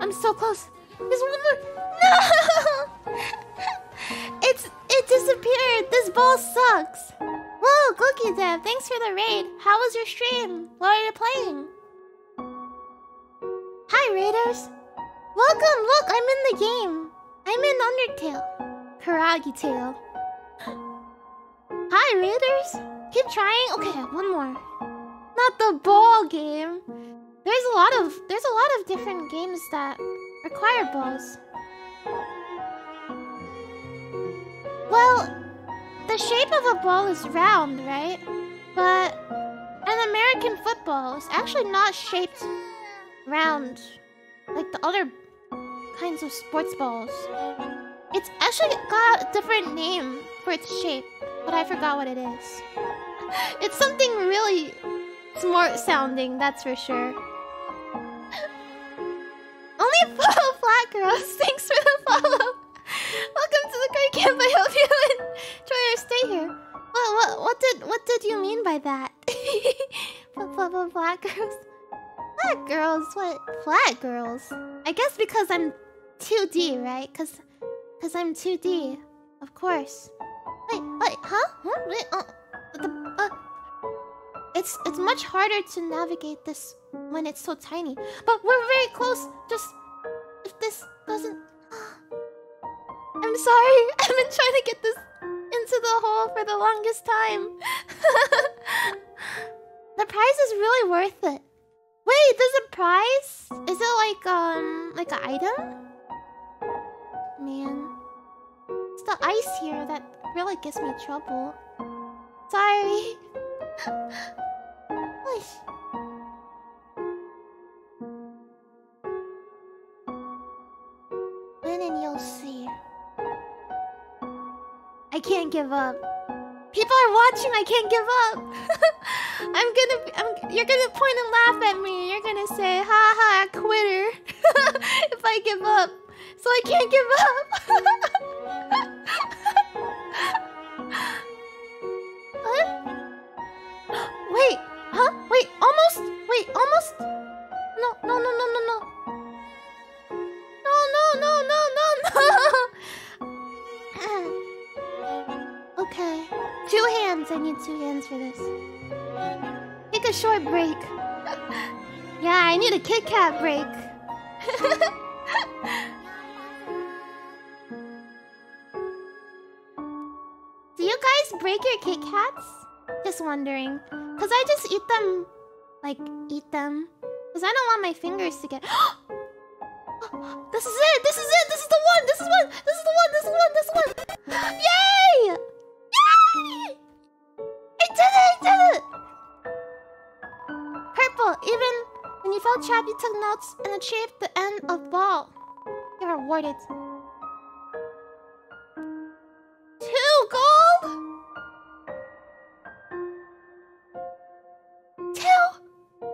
I'm so close. There's one more. No! It's it disappeared. This ball sucks. Whoa, Cookie Dev, thanks for the raid. How was your stream? What are you playing? Hi, raiders. Welcome. Look, I'm in the game. I'm in Undertale. Karagi Tail. Hi, raiders. Keep trying. Okay, one more. Not the ball game. There's a lot of there's a lot of different games that require balls. Well, the shape of a ball is round, right? But an American football is actually not shaped round like the other kinds of sports balls. It's actually got a different name for its shape, but I forgot what it is. It's something really smart sounding, that's for sure. Only follow Flat Girls. Thanks for the follow. Welcome to the Great Camp. I hope you enjoy your stay here. What what what did what did you mean by that? Flat Girls. Flat Girls. What? Flat Girls. I guess because I'm two D, right? Cause cause I'm two D. Of course. Wait wait huh? Huh? Wait, uh, the, uh, it's it's much harder to navigate this when it's so tiny. But we're very close. Just if this doesn't. I'm sorry. I've been trying to get this into the hole for the longest time. The prize is really worth it. Wait, there's a prize? Is it like um like an item? Man, it's the ice here that really gives me trouble. Sorry. When and you'll see. I can't give up. People are watching. I can't give up. I'm gonna. Be, I'm. You're gonna point and laugh at me. You're gonna say, "Ha ha, quitter." If I give up, so I can't give up. What? Wait. Huh? Wait. Almost. Wait. Almost. No. No. No. No. No. No. No. No. No. No. No. No. Okay. Two hands. I need two hands for this. Take a short break. Yeah, I need a Kit Kat break. Do you guys break your Kit Kats? Just wondering. Cause I just eat them, like, eat them. Cause I don't want my fingers to get... This is it! This is it! This is the one! This is one! This is the one! This is one! This is one! Yay! Yay! I did it! I did it! Purple, even when you felt trapped, you took notes and achieved the end of ball. You're rewarded. Two gold? Two?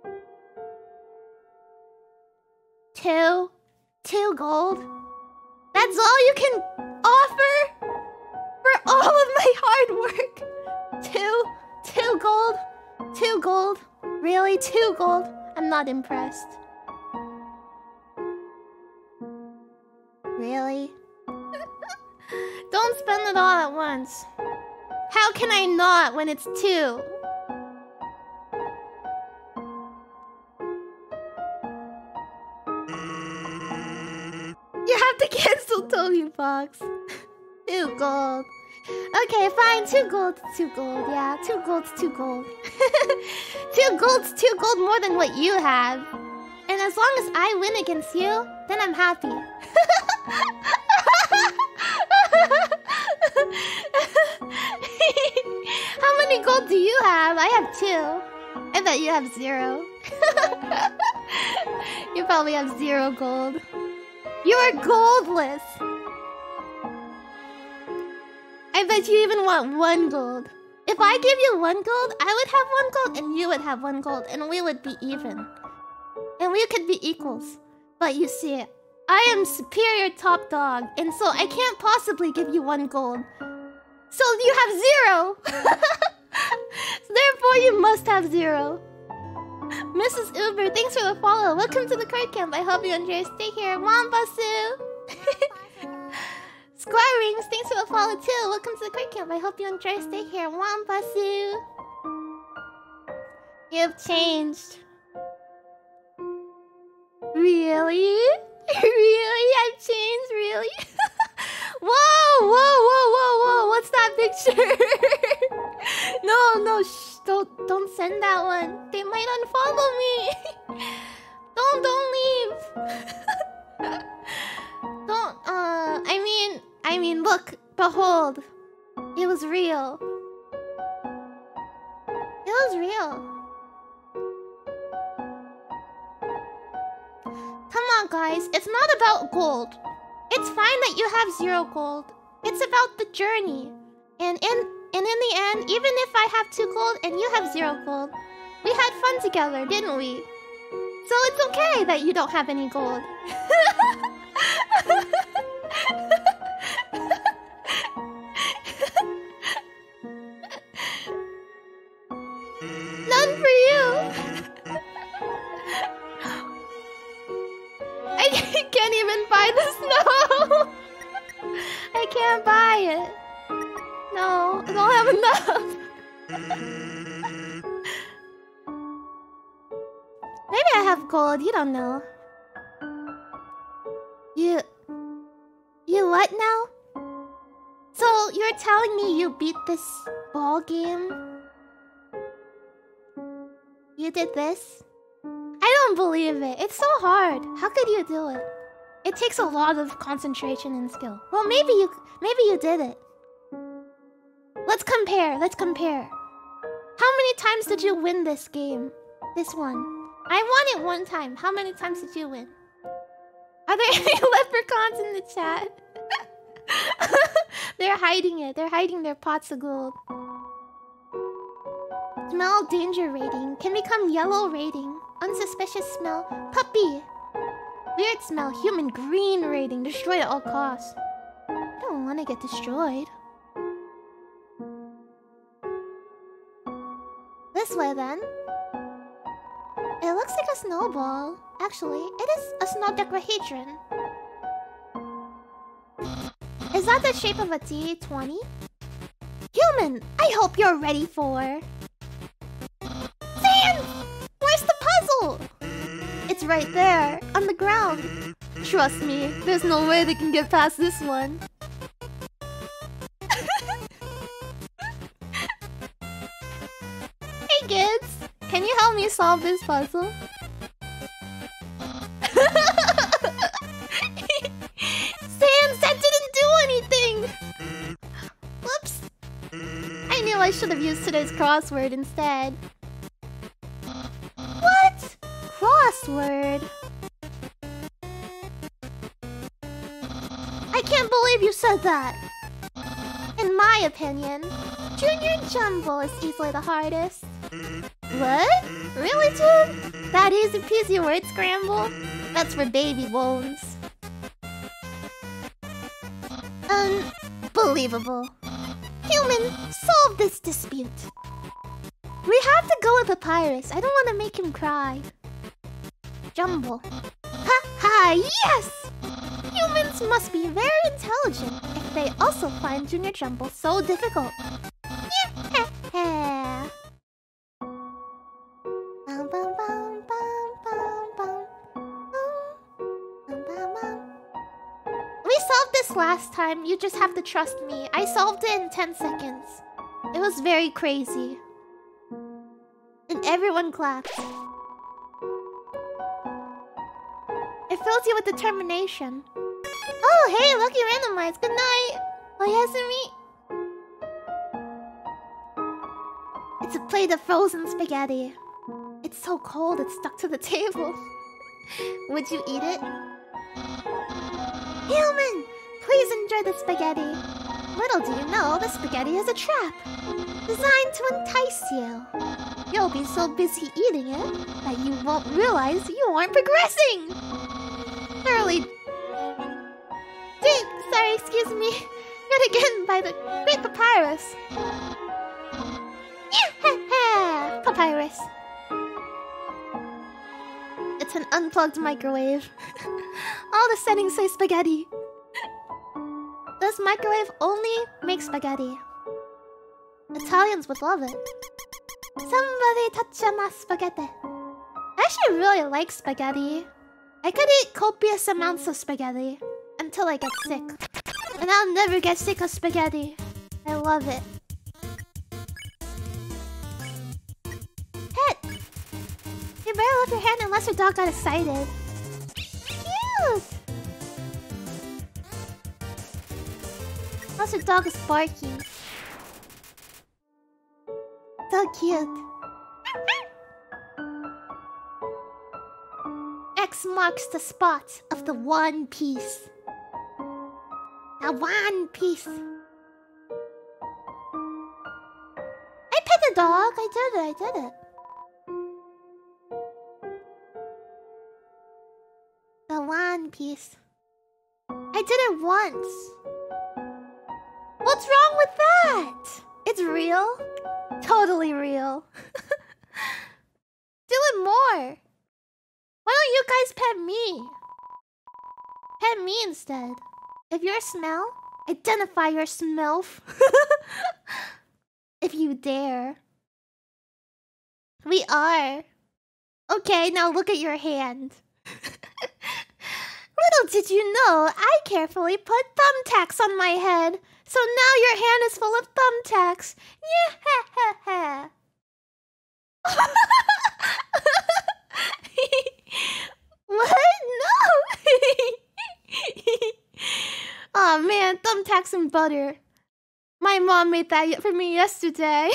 Two? Two gold? That's all you can offer? For all of my hard work? Two? Two gold? Two gold? Really? Two gold? I'm not impressed. Really? Don't spend it all at once. How can I not when it's two? You have to cancel Toby Fox. Two gold. Okay, fine. Two gold, two gold. Yeah, two gold's two gold. Two gold's two gold more than what you have. And as long as I win against you, then I'm happy. How many gold do you have? I have two. I bet you have zero. You probably have zero gold. You are goldless. I bet you even want one gold. If I give you one gold, I would have one gold and you would have one gold and we would be even. And we could be equals. But you see, I am superior top dog, and so I can't possibly give you one gold. So you have zero. So therefore you must have zero. Missus Uber, thanks for the follow. Welcome to the card camp. I hope you enjoy. Stay here. Wambasu. Square Rings, thanks for the follow too. Welcome to the card camp. I hope you enjoy. Stay here. Wambasu. You've changed. Really? Really? I've changed? Really? Whoa, whoa, whoa, whoa, whoa. What's that picture? No, no, shh. Don't, don't send that one. They might unfollow me. Don't, don't leave. Don't, uh, I mean, I mean, look, behold. It was real. It was real. Come on, guys. It's not about gold. It's fine that you have zero gold. It's about the journey. And in and in the end, even if I have two gold and you have zero gold, we had fun together, didn't we? So it's okay that you don't have any gold. None for you. I can't even buy the snow. I can't buy it. No, I don't have enough. Maybe I have gold, you don't know. You... You what now? So, you're telling me you beat this ball game? You did this? I don't believe it. It's so hard. How could you do it? It takes a lot of concentration and skill. Well, maybe you... Maybe you did it. Let's compare. Let's compare. How many times did you win this game? This one. I won it one time. How many times did you win? Are there any leprechauns in the chat? They're hiding it. They're hiding their pots of gold. Smell danger rating. Can become yellow rating. Unsuspicious smell. Puppy. Weird smell. Human green rating. Destroyed at all costs. I don't want to get destroyed. This way then. It looks like a snowball. Actually, it is a snowdecahedron. Is that the shape of a T twenty? Human, I hope you're ready for... Sand! Where's the puzzle? It's right there, on the ground. Trust me, there's no way they can get past this one. Hey kids, can you help me solve this puzzle? Sans, that didn't do anything! Whoops. I knew I should have used today's crossword instead. What? Crossword? I can't believe you said that! In my opinion, Junior Jumbo is easily the hardest. What? Really, dude? That easy peasy word scramble? That's for baby bones. Unbelievable. Human, solve this dispute. We have to go with Papyrus. I don't want to make him cry. Jumbo. Ha ha, yes! Humans must be very intelligent if they also find Junior Jumbo so difficult. Yeah. Bum, bum, bum, bum, bum, bum. Bum, bum, bum. We solved this last time. You just have to trust me. I solved it in ten seconds. It was very crazy. And everyone clapped. It fills you with determination. Oh, hey, Lucky Randomize. Good night. Oyasumi. It's a plate of frozen spaghetti. It's so cold, it's stuck to the table. Would you eat it? Human, please enjoy the spaghetti. Little do you know, the spaghetti is a trap. Designed to entice you. You'll be so busy eating it that you won't realize you aren't progressing. Thoroughly... Wait, sorry, excuse me. Yet again by the Great Papyrus. Yeah, Papyrus. to an unplugged microwave. All the settings say spaghetti. This microwave only makes spaghetti. Italians would love it. Somebody touch my spaghetti. I actually really like spaghetti. I could eat copious amounts of spaghetti until I get sick. And I'll never get sick of spaghetti. I love it. Pet! You better lift your hand unless your dog got excited. Cute! Unless your dog is barking. So cute. X marks the spot of the One Piece. The One Piece. I pet the dog. I did it. I did it. The One Piece. I did it once. What's wrong with that? It's real. Totally real. Do it more. Why don't you guys pet me? Pet me instead. If you're a smell, identify your smell. If you dare. We are. Okay, now look at your hand. Little did you know, I carefully put thumbtacks on my head. So now your hand is full of thumbtacks. Yeah, ha, ha, ha. What? No! Oh man, thumbtacks and butter. My mom made that for me yesterday.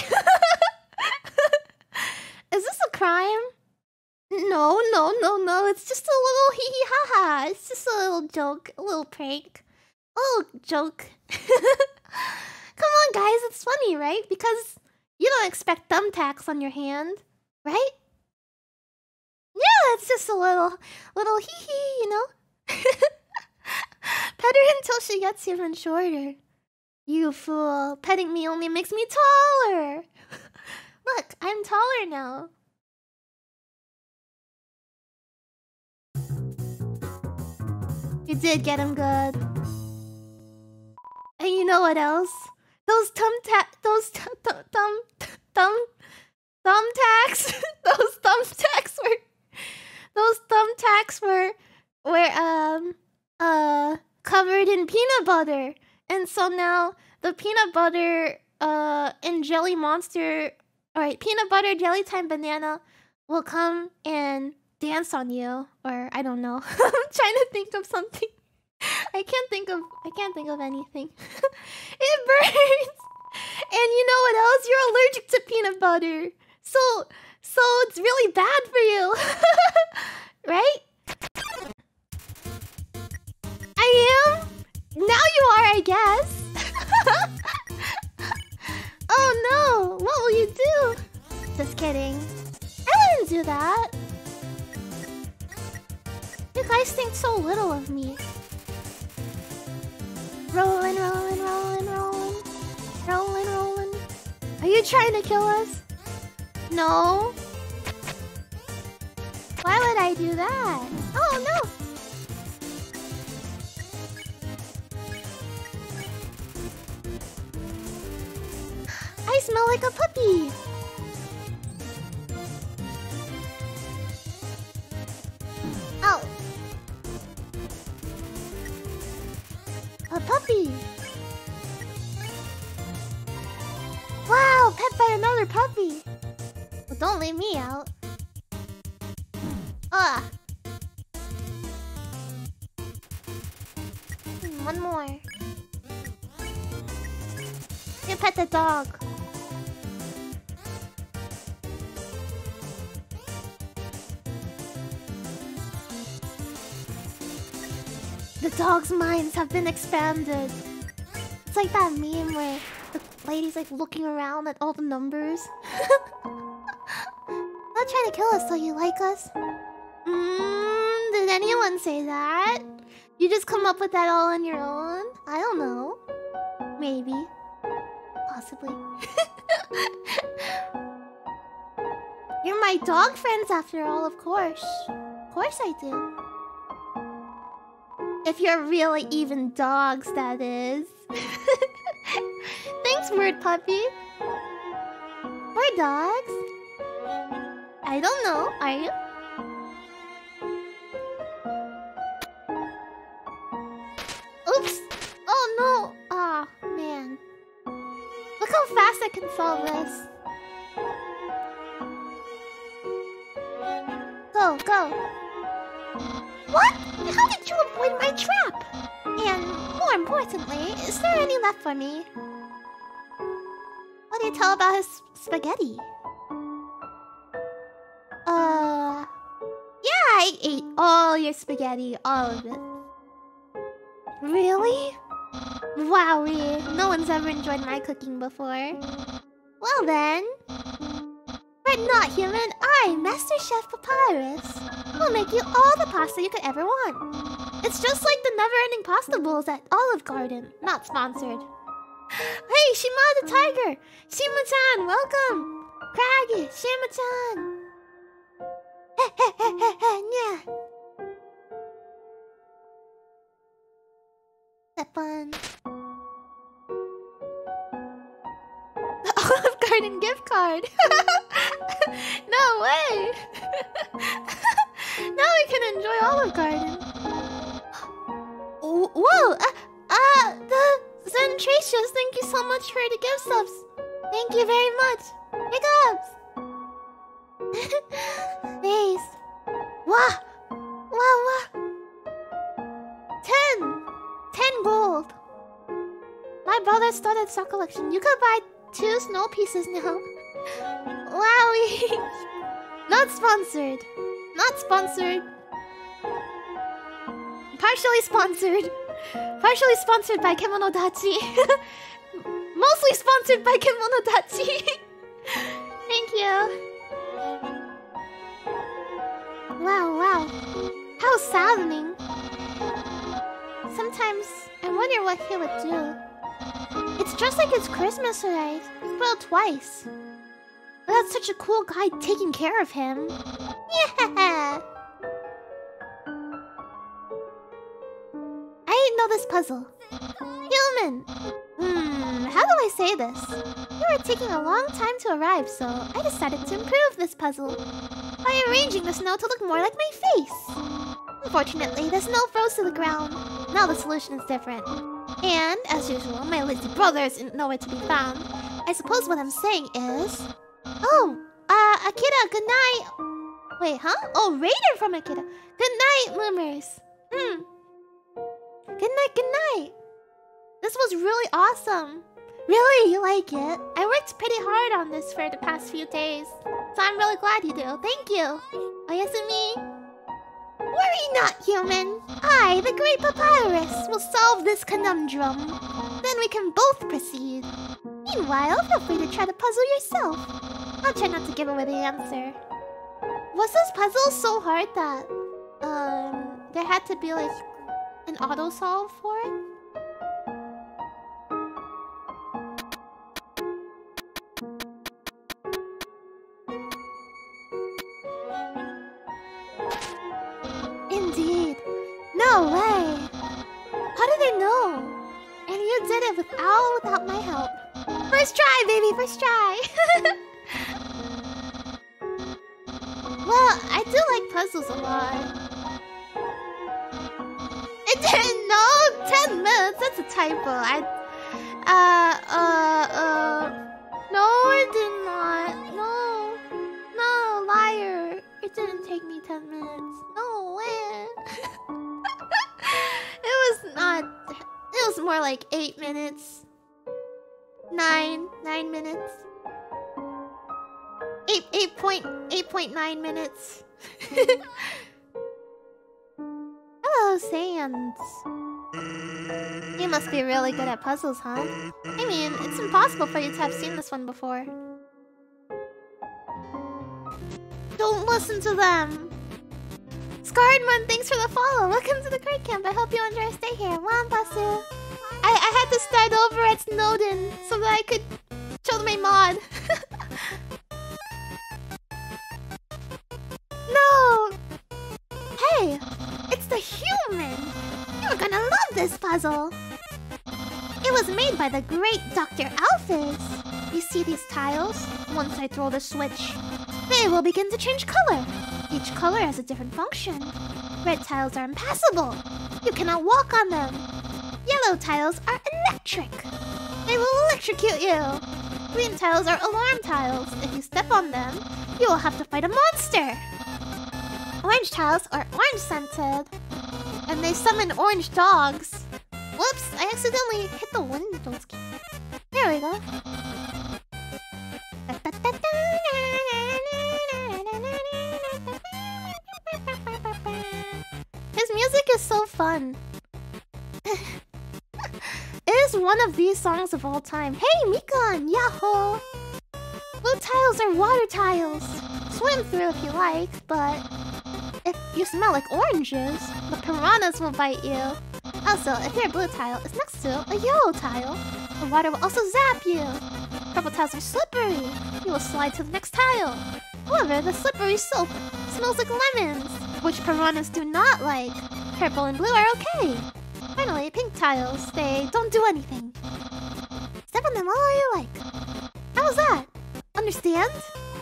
Is this a crime? No, no, no, no. It's just a little hee hee ha ha. It's just a little joke, a little prank. A little joke. Come on, guys. It's funny, right? Because you don't expect thumbtacks on your hand, right? Yeah, it's just a little, little hee hee, you know? Pet her until she gets even shorter. You fool. Petting me only makes me taller. Look, I'm taller now. You did get him good. And you know what else? Those thumbtack, those th th thumb, thumb, thumbtacks, those thumbtacks were, those thumbtacks were, were um, uh, covered in peanut butter, and so now the peanut butter, uh, and jelly monster, all right, peanut butter jelly time banana will come and dance on you, or I don't know. I'm trying to think of something. I can't think of I can't think of anything. It burns. And you know what else? You're allergic to peanut butter. So so it's really bad for you. Right? I am? Now you are, I guess. Oh no, what will you do? Just kidding. I wouldn't do that. You guys think so little of me. Rolling, rolling, rolling, rolling. Rolling, rolling. Are you trying to kill us? No. Why would I do that? Oh no. I smell like a puppy. Oh. A puppy. Wow, pet by another puppy. Well, don't leave me out. Ah. One more. You pet the dog. The dog's minds have been expanded. It's like that meme where the lady's like looking around at all the numbers. Not trying to kill us so you like us. Mmm, did anyone say that? You just come up with that all on your own? I don't know. Maybe. Possibly. You're my dog friends after all, of course. Of course I do. If you're really even dogs, that is. Thanks, word puppy. We're dogs. I don't know. Are you? Oops. Oh no. Ah, oh, man. Look how fast I can solve this. Go, go. What? How did you avoid my trap? And more importantly, is there any left for me? What do you tell about his spaghetti? Uh... Yeah, I ate all your spaghetti, all of it. Really? Wowie, no one's ever enjoyed my cooking before. Well then... But not human, I, Master Chef Papyrus, will make you all the pasta you could ever want. It's just like the never-ending pasta bowls at Olive Garden. Not sponsored. Hey, Shima the Tiger! Shima-chan, welcome! Craggy, Shima-chan! Yeah. That fun. The Olive Garden gift card! No way! Now we can enjoy Olive Garden. Whoa! Uh, uh, the Zentracious, thank you so much for the gift subs. Thank you very much. Big ups! Please. Wah! Wah wah! Ten! Ten gold! My brother started stock collection. You could buy two snow pieces now. Wowie! Not sponsored. Not sponsored. Partially sponsored. Partially sponsored by Kemonodachi. Mostly sponsored by Kemonodachi. Thank you. Wow, wow. How saddening. Sometimes I wonder what he would do. It's just like it's Christmas today. Spoiled twice. But that's such a cool guy taking care of him. Yeah. I didn't know this puzzle. Human. Hmm, how do I say this? You are taking a long time to arrive, so I decided to improve this puzzle by arranging the snow to look more like my face. Unfortunately, the snow froze to the ground. Now the solution is different. And, as usual, my lazy brother isn't nowhere to be found. I suppose what I'm saying is... Oh, uh, Akira, good night. Wait, huh? Oh, Raider from Akira. Good night, Moomers. Hmm. Good night, good night. This was really awesome. Really, you like it? I worked pretty hard on this for the past few days. So I'm really glad you do. Thank you. Oyasumi. Worry not, human. I, the great Papyrus, will solve this conundrum. Then we can both proceed. Meanwhile, feel free to try the puzzle yourself. I'll try not to give away the answer. Was this puzzle so hard that... Um... there had to be, like, an auto-solve for it? Indeed. No way! How did they know? And you did it without without my help. First try, baby, first try! Well, I do like puzzles a lot. It didn't know! Ten minutes, that's a typo. I... Uh, uh, uh... No, it did not. No. No, liar. It didn't take me ten minutes. No way. It was not... It was more like eight minutes. Nine. Nine minutes. Eight, eight point, eight point nine minutes. Hello, Sans. You must be really good at puzzles, huh? I mean, it's impossible for you to have seen this one before. Don't listen to them. Scarredman, thanks for the follow. Welcome to the Crate Camp. I hope you enjoy your stay here. Wambasu. I, I had to start over at Snowden so that I could show my mod. No! human! You're gonna love this puzzle! It was made by the great Doctor Alphys. You see these tiles? Once I throw the switch, they will begin to change color. Each color has a different function. Red tiles are impassable. You cannot walk on them. Yellow tiles are electric. They will electrocute you. Green tiles are alarm tiles. If you step on them, you will have to fight a monster. Orange tiles are orange-scented. And they summon orange dogs. Whoops, I accidentally hit the windows key. There we go. His music is so fun. It is one of these songs of all time. Hey, Mikan! Yahoo! Blue tiles are water tiles. Swim through if you like, but if you smell like oranges, the piranhas will bite you. Also, if your blue tile is next to a yellow tile, the water will also zap you. Purple tiles are slippery. You will slide to the next tile. However, the slippery soap smells like lemons, which piranhas do not like. Purple and blue are okay. Finally, pink tiles, they don't do anything. Step on them all you like. How's that? Understand?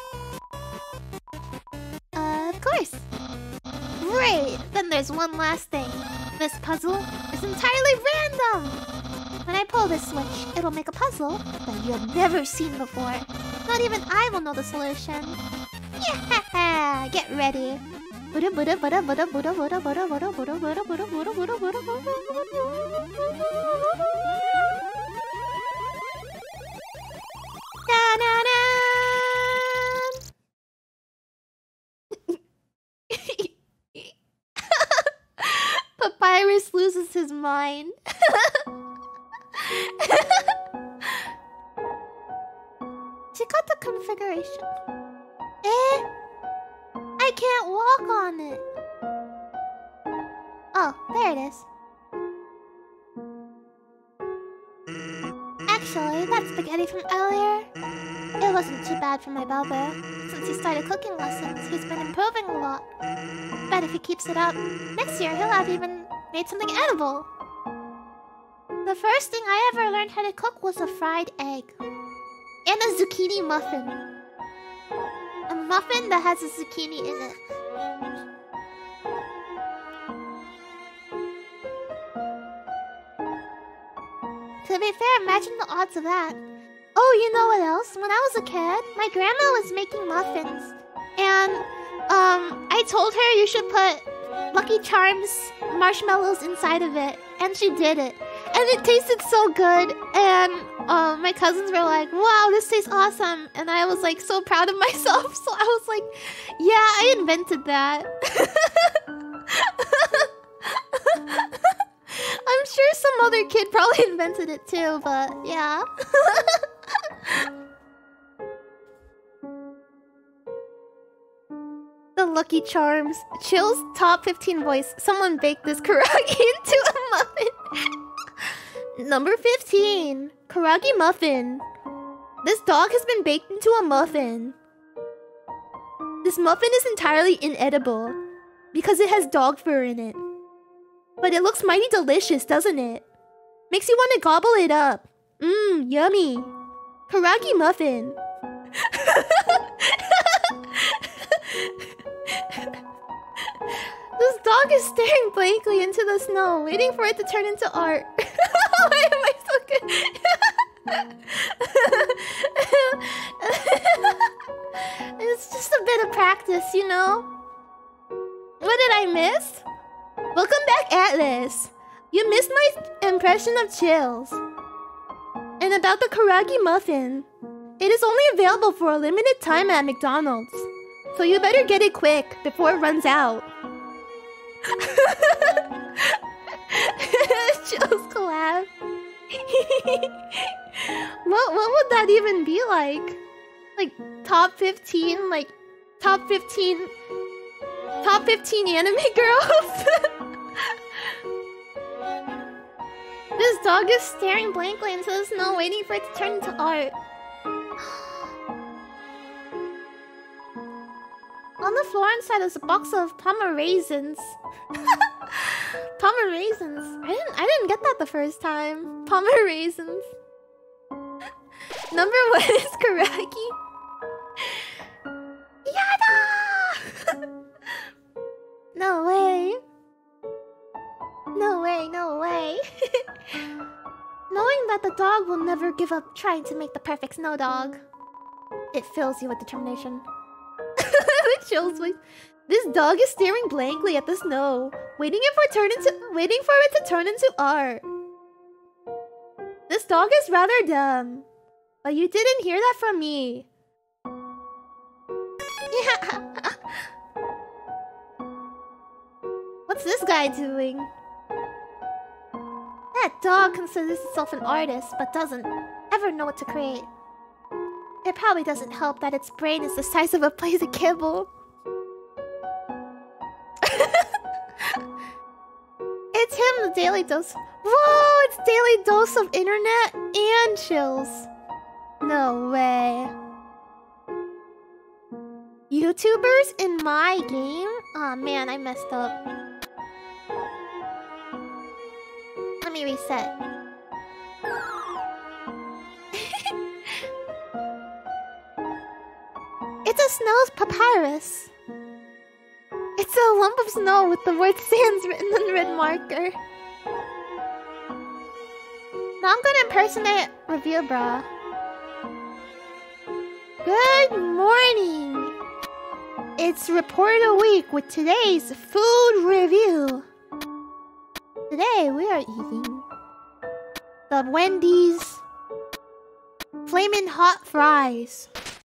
Uh, of course. Great! Then there's one last thing. This puzzle is entirely random! When I pull this switch, it'll make a puzzle that you have never seen before. Not even I will know the solution. Yeah! Get ready. Buddha Buddha Buddha Buddha Buddha Buddha Buddha Buddha Buddha Buddha Buddha Buddha Buddha Buddha Buddha. Papyrus loses his mind. She got the configuration. Eh? I can't walk on it. Oh, there it is. Actually, that spaghetti from earlier, it wasn't too bad for my Balbo. Since he started cooking lessons, he's been improving a lot. Bet if he keeps it up, next year he'll have even made something edible. The first thing I ever learned how to cook was a fried egg. And a zucchini muffin. A muffin that has a zucchini in it. To be fair, imagine the odds of that. Oh, you know what else? When I was a kid, my grandma was making muffins. And, um, I told her you should put Lucky Charms marshmallows inside of it. And she did it. And it tasted so good. And, um, my cousins were like, wow, this tastes awesome. And I was, like, so proud of myself. So I was like, yeah, I invented that. I'm sure some other kid probably invented it too, but yeah. The Lucky Charms. Chill's top fifteen voice. Someone baked this Karagi into a muffin. Number fifteen. Karagi muffin. This dog has been baked into a muffin. This muffin is entirely inedible because it has dog fur in it. But it looks mighty delicious, doesn't it? Makes you want to gobble it up. Mmm, yummy. Karagi muffin. This dog is staring blankly into the snow, waiting for it to turn into art. Why am I so good? It's just a bit of practice, you know? What did I miss? Welcome back, Atlas. You missed my impression of Chills. And about the Karagi muffin. It is only available for a limited time at McDonald's. So you better get it quick before it runs out. Chills collab. What what would that even be like? Like top fifteen, like top fifteen top fifteen anime girls? This dog is staring blankly into the snow, waiting for it to turn into art. On the floor inside is a box of Pomeraisins. Pomeraisins. I didn't. I didn't get that the first time. Pomeraisins. Number one is Karaki. Yada! No way. No way. No way. Knowing that the dog will never give up trying to make the perfect snow dog, it fills you with determination. The chills. This dog is staring blankly at the snow, waiting it for turn into waiting for it to turn into art. This dog is rather dumb, but you didn't hear that from me. Yeah. What's this guy doing? That dog considers itself an artist, but doesn't ever know what to create. It probably doesn't help that its brain is the size of a plate of kibble. It's him, the Daily Dose. Whoa, it's Daily Dose of internet and chills. No way. YouTubers in my game? Aw, oh, man, I messed up. Let me reset. It's a snow's papyrus. It's a lump of snow with the word sans written in red marker. Now I'm gonna impersonate Review Bra. Good morning. It's Report a Week with today's food review. Today we are eating the Wendy's Flamin' Hot Fries.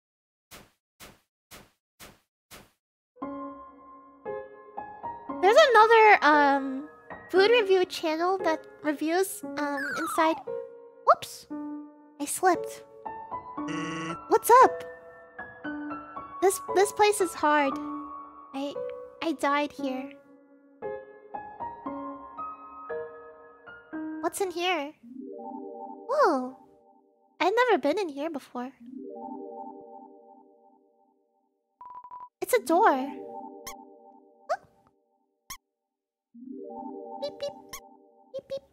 There's another um food review channel that reviews um inside. Whoops! I slipped. What's up? This this place is hard. I I died here. What's in here? Whoa! I've never been in here before. It's a door. Beep beep. Beep beep.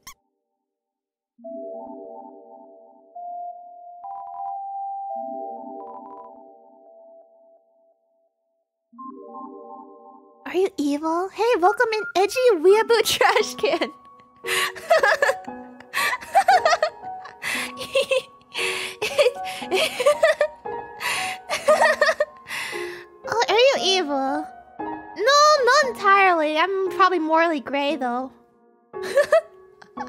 Are you evil? Hey, welcome in edgy weeaboo trash can. Oh, are you evil? No, not entirely. I'm probably morally gray though. I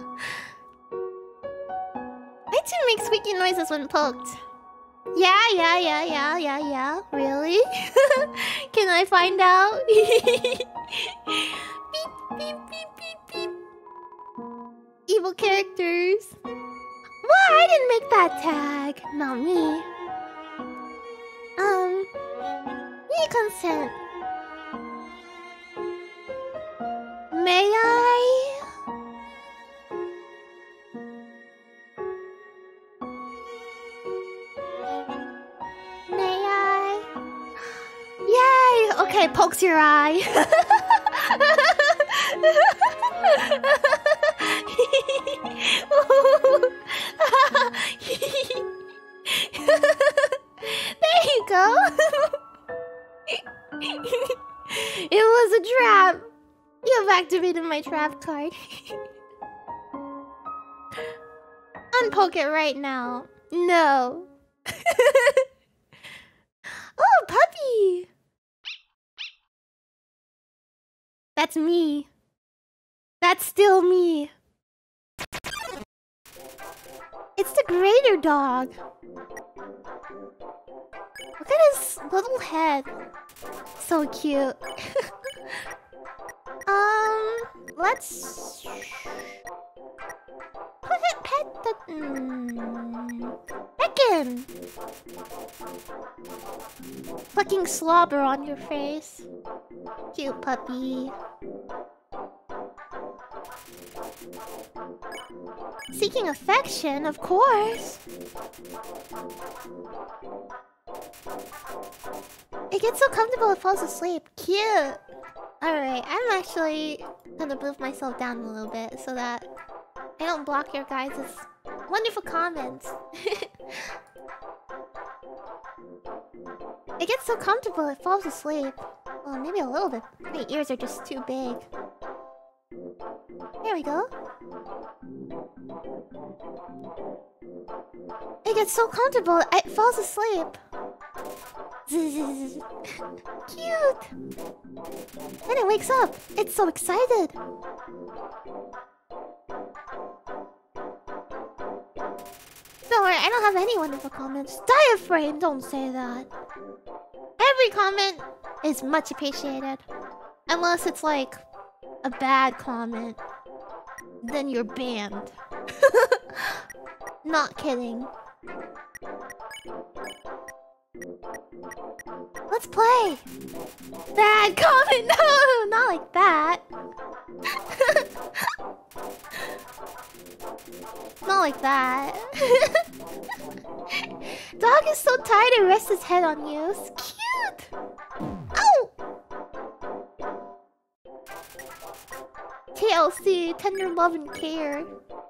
too make squeaky noises when poked. Yeah, yeah, yeah, yeah, yeah, yeah. Really? Can I find out? Beep, beep, beep, beep, beep. Evil characters. What? I didn't make that tag. Not me. Um. Need consent. May I? May I? Yay! Okay, pokes your eye. There you go. It was a trap. You have activated my trap card. Unpoke it right now. No. Oh, puppy. That's me. That's still me. It's the greater dog. Look at his little head. So cute. um, let's put it pet the mm, Beckon. Fucking slobber on your face. Cute puppy. Seeking affection, of course. It gets so comfortable it falls asleep. Cute! Alright, I'm actually gonna move myself down a little bit so that I don't block your guys' wonderful comments. It gets so comfortable it falls asleep. Well, maybe a little bit. My ears are just too big. There we go. It gets so comfortable it falls asleep. Cute! Then it wakes up. It's so excited. Don't worry, I don't have any wonderful comments. Diaphragm, don't say that. Every comment is much appreciated. Unless it's like a bad comment. Then you're banned. Not kidding. Let's play! Bad comment! No! Not like that! Not like that. Dog is so tired it rests his head on you. It's cute! Ow! T L C, tender love and care.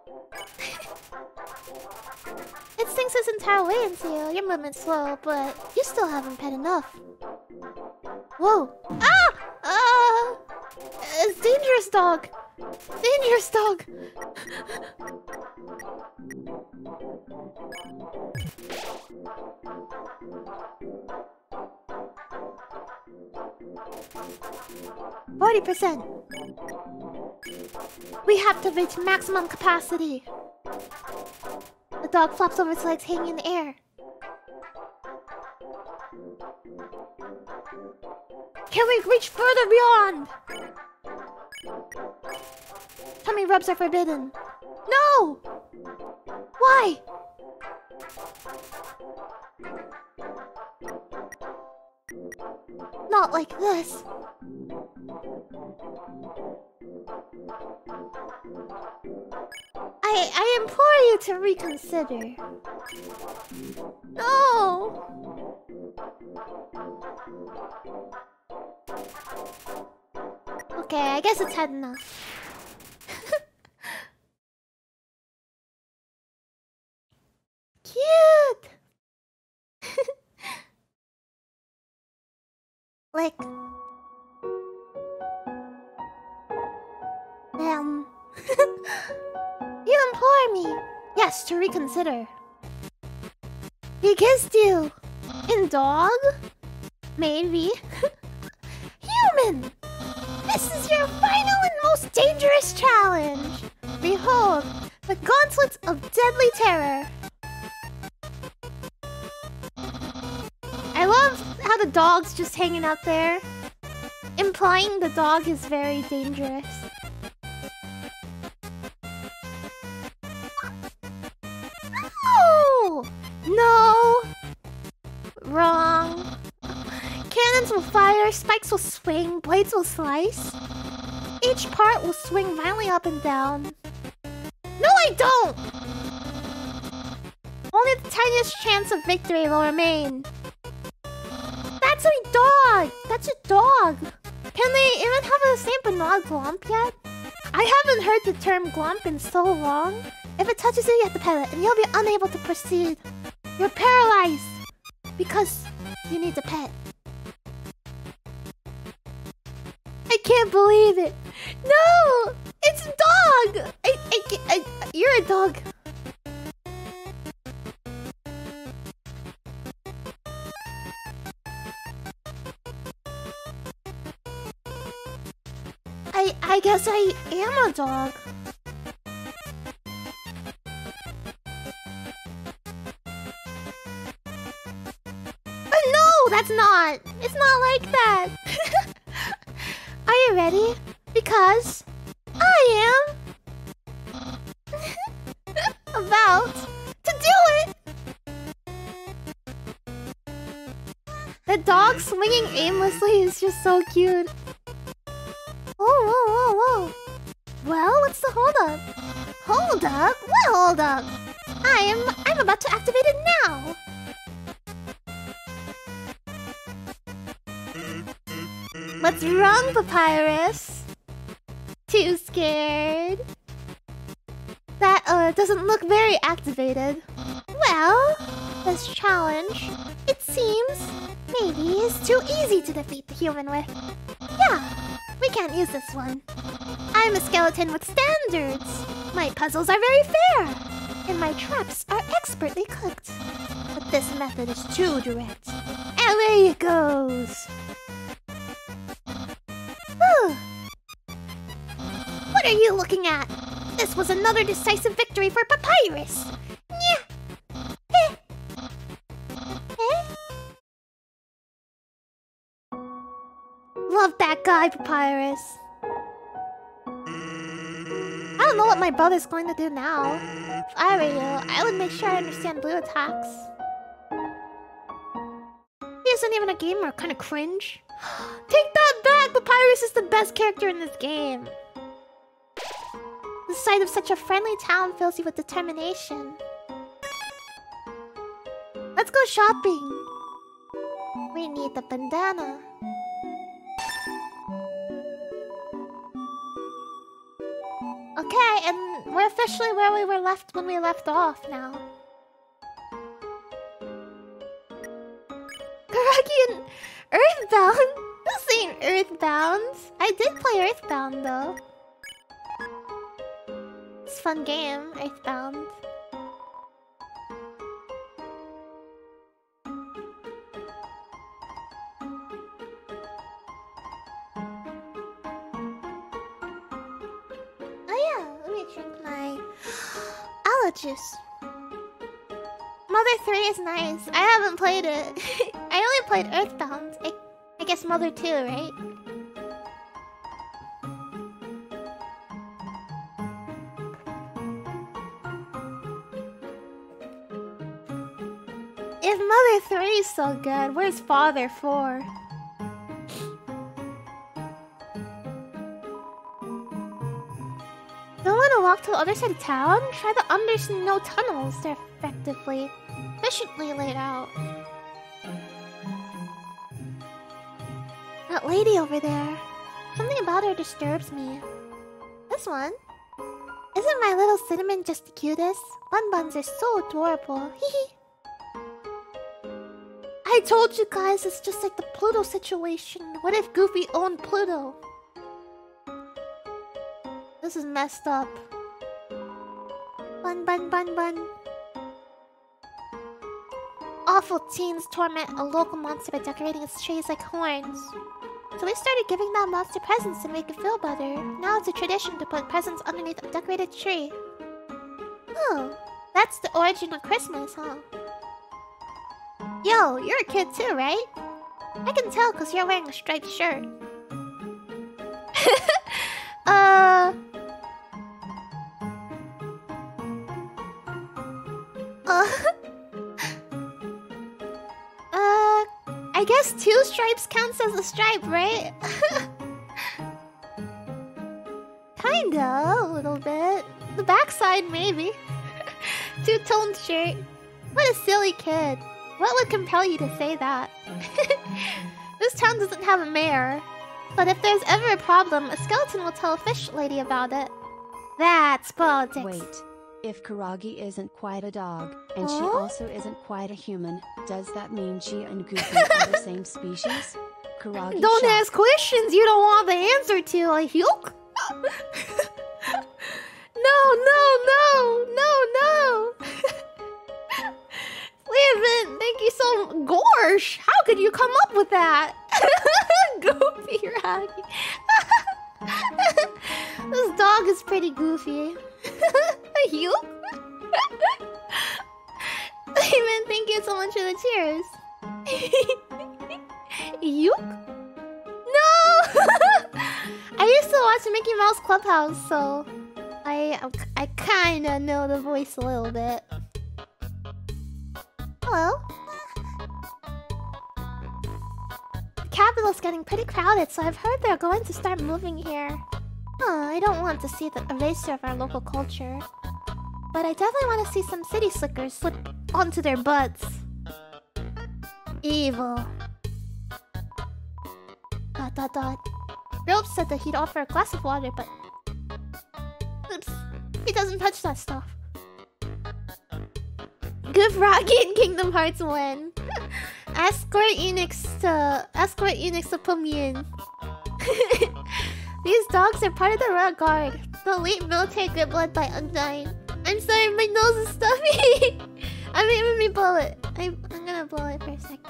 It sinks its entire way into you. Your movement's slow, but you still haven't pet enough. Whoa! Ah! Ah! It's dangerous, dog. Dangerous, dog. Forty percent. We have to reach maximum capacity. The dog flops over its legs, hanging in the air. Can we reach further beyond? Tummy rubs are forbidden. No! Why? Not like this. I I implore you to reconsider. No. Okay, I guess it's had enough. Cute. Like, um, you implore me, yes, to reconsider. He kissed you. In dog? Maybe. Human! This is your final and most dangerous challenge! Behold, the gauntlets of deadly terror. I love how the dog's just hanging out there, implying the dog is very dangerous. No! No! Wrong. Cannons will fire, spikes will swing, blades will slice. Each part will swing violently up and down. No, I don't! Only the tiniest chance of victory will remain. That's a dog! That's a dog! Can they even have a Saint Bernard Glomp yet? I haven't heard the term Glomp in so long. If it touches you, you have to pet it, and you'll be unable to proceed. You're paralyzed! Because you need to pet. I can't believe it! No! It's a dog! I, I, I, you're a dog. I, I guess I am a dog. But no, that's not. It's not like that. Are you ready? Because I am about to do it. The dog swinging aimlessly is just so cute. Whoa, whoa, whoa, whoa. Well, what's the holdup? Hold up? What hold up? I am I'm about to activate it now. What's wrong, Papyrus? Too scared? That uh, doesn't look very activated. Well, this challenge, it seems, maybe is too easy to defeat the human with. Yeah, we can't use this one. I'm a skeleton with standards. My puzzles are very fair, and my traps are expertly cooked. But this method is too direct. And there it goes. Whew. What are you looking at? This was another decisive victory for Papyrus. Yeah. Eh. Eh? Love that guy, Papyrus. I don't know what my brother's going to do now. If I were you, I would make sure I understand blue attacks. He isn't even a gamer, kind of cringe. Take that back! Papyrus is the best character in this game. The sight of such a friendly town fills you with determination. Let's go shopping. We need the bandana. Okay, and we're officially where we were left when we left off now. Karagi and Earthbound? This ain't Earthbound. I did play Earthbound though. It's a fun game, Earthbound. Oh yeah, let me drink my aloe juice. Mother three is nice. I haven't played it. I only played Earthbound. I, I guess Mother two, right? If Mother three is so good, where's Father four? Don't want to walk to the other side of town? Try the under-snow tunnels. They're effectively, efficiently laid out. That lady over there. Something about her disturbs me. This one? Isn't my little cinnamon just the cutest? Bun buns are so adorable. Hehe. I told you guys it's just like the Pluto situation. What if Goofy owned Pluto? This is messed up. Bun bun bun bun. Awful teens torment a local monster by decorating its trees like horns. So we started giving that monster presents to make it feel better. Now it's a tradition to put presents underneath a decorated tree. Oh, that's the origin of Christmas, huh? Yo, you're a kid too, right? I can tell because you're wearing a striped shirt. uh... Uh... uh... I guess two stripes counts as a stripe, right? Kinda, a little bit. The backside, maybe. Two-toned shirt. What a silly kid. What would compel you to say that? This town doesn't have a mayor. But if there's ever a problem, a skeleton will tell a fish lady about it. That's politics. Wait. If Karagi isn't quite a dog, and huh? she also isn't quite a human, does that mean she and Goofy are the same species? Karagi Don't shocked. ask questions you don't want the answer to, like Hyuk. No, no, no, no, no. Listen, thank you so much. Gorsh, how could you come up with that? Goofy Raggy. This dog is pretty goofy. You? Even thank you so much for the cheers. You? No! I used to watch Mickey Mouse Clubhouse, so I I kinda know the voice a little bit. Hello? The capital's getting pretty crowded, so I've heard they're going to start moving here. Huh, I don't want to see the erasure of our local culture. But I definitely want to see some city slickers slip onto their butts. Evil. Dot dot dot. Rope said that he'd offer a glass of water, but... Oops. He doesn't touch that stuff. Good Rocky and Kingdom Hearts win. Ask Square Enix to... Ask Square Enix to put me in. These dogs are part of the Royal Guard. The elite military grip led by Undyne. I'm sorry, my nose is stuffy. I mean, let me blow it. I, I'm gonna blow it for a second.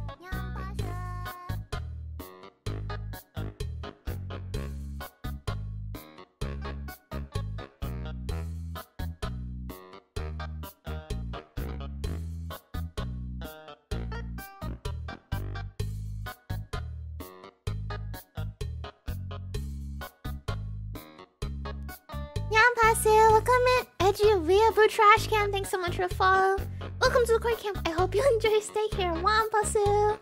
Yampasu, welcome in. Edgy Via Boo Trash Can, thanks so much for the follow. Welcome to the Core Camp. I hope you enjoy your stay here. Wampasu.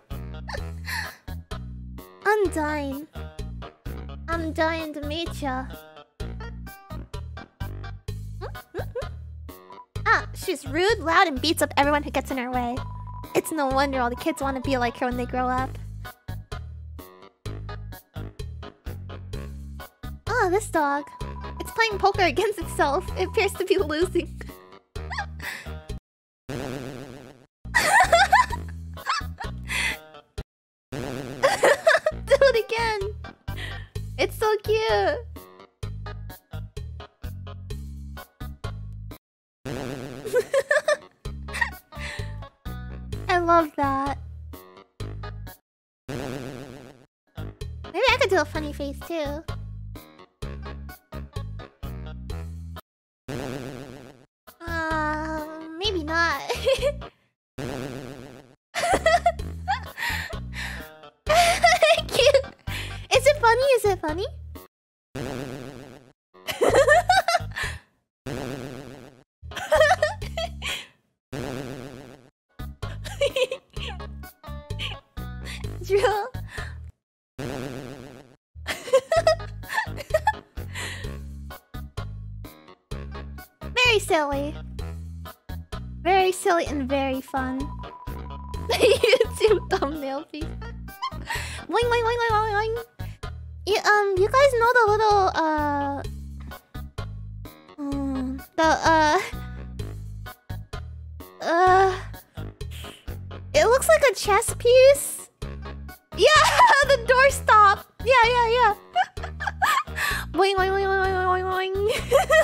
Undyne. I'm dying to meet ya. Ah, she's rude, loud, and beats up everyone who gets in her way. It's no wonder all the kids want to be like her when they grow up. Oh, this dog. It's playing poker against itself. It appears to be losing. Do it again. It's so cute. I love that. Maybe I could do a funny face too. Uh, maybe not. Cute. Is it funny? Is it funny? Drill. Very silly. Very silly and very fun. YouTube thumbnail piece. Boing, boing, boing, boing, boing, boing. You, um, you guys know the little, uh... Um, the, uh... Uh... It looks like a chess piece. Yeah, the doorstop. Yeah, yeah, yeah. Boing, boing, boing, boing, boing, boing, boing.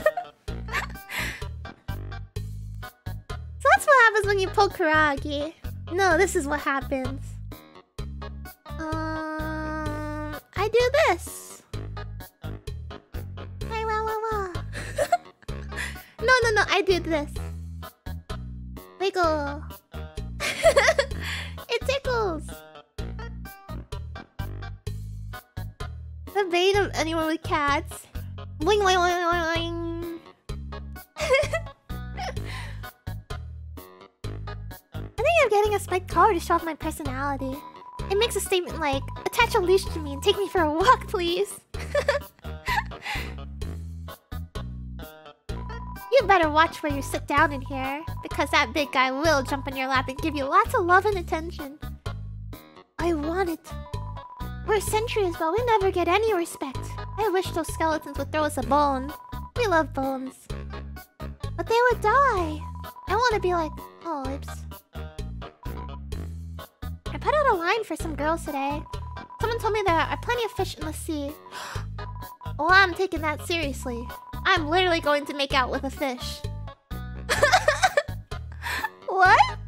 So that's what happens when you poke Kuragi. No, this is what happens. Um, I do this. Wah, wah, wah, wah. No, no, no, I do this. Wiggle. It tickles. The bait of anyone with cats. Boing, boing, boing, boing, boing. I think I'm getting a spiked collar to show off my personality. It makes a statement like, attach a leash to me and take me for a walk, please. You better watch where you sit down in here, because that big guy will jump in your lap and give you lots of love and attention. I want it. We're centuries, but we never get any respect. I wish those skeletons would throw us a bone. We love bones. But they would die. I want to be like, oh, oops. I put out a line for some girls today. Someone told me there are plenty of fish in the sea. Well, I'm taking that seriously. I'm literally going to make out with a fish. What?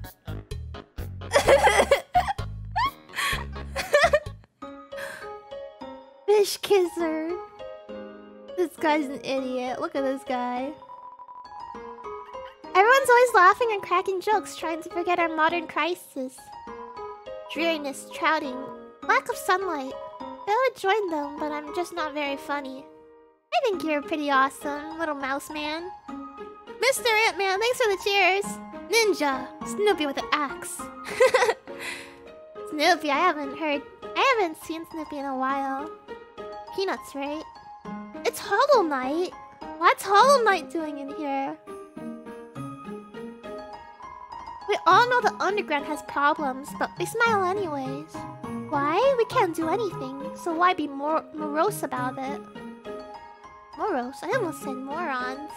Fish kisser. This guy's an idiot. Look at this guy. Everyone's always laughing and cracking jokes, trying to forget our modern crisis. Dreariness, trouting, lack of sunlight. I would join them, but I'm just not very funny. I think you're pretty awesome, little mouse man. Mister Ant-Man, thanks for the cheers. Ninja, Snoopy with an axe. Snoopy, I haven't heard... I haven't seen Snoopy in a while. Peanuts, right? It's Hollow Knight. What's Hollow Knight doing in here? We all know the underground has problems, but we smile anyways. Why? We can't do anything, so why be more morose about it? Morose? I almost said morons.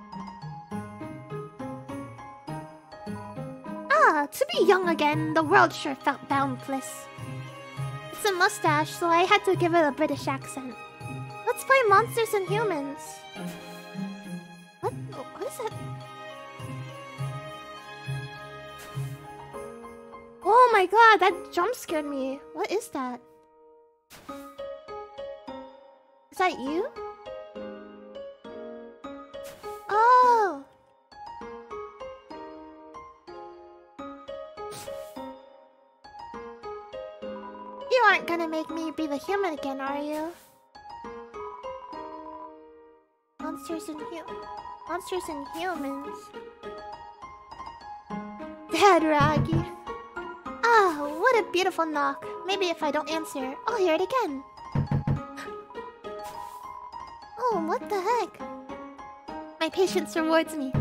Ah, to be young again, the world sure felt boundless. It's a mustache, so I had to give it a British accent. Let's play Monsters and Humans. What? What is that? Oh my god, that jump scared me. What is that? Is that you? Oh! You aren't gonna make me be the human again, are you? Monsters and hu- Monsters and Humans. Dad Raggy. Ah, what a beautiful knock. Maybe if I don't answer, I'll hear it again. Oh, what the heck? My patience rewards me.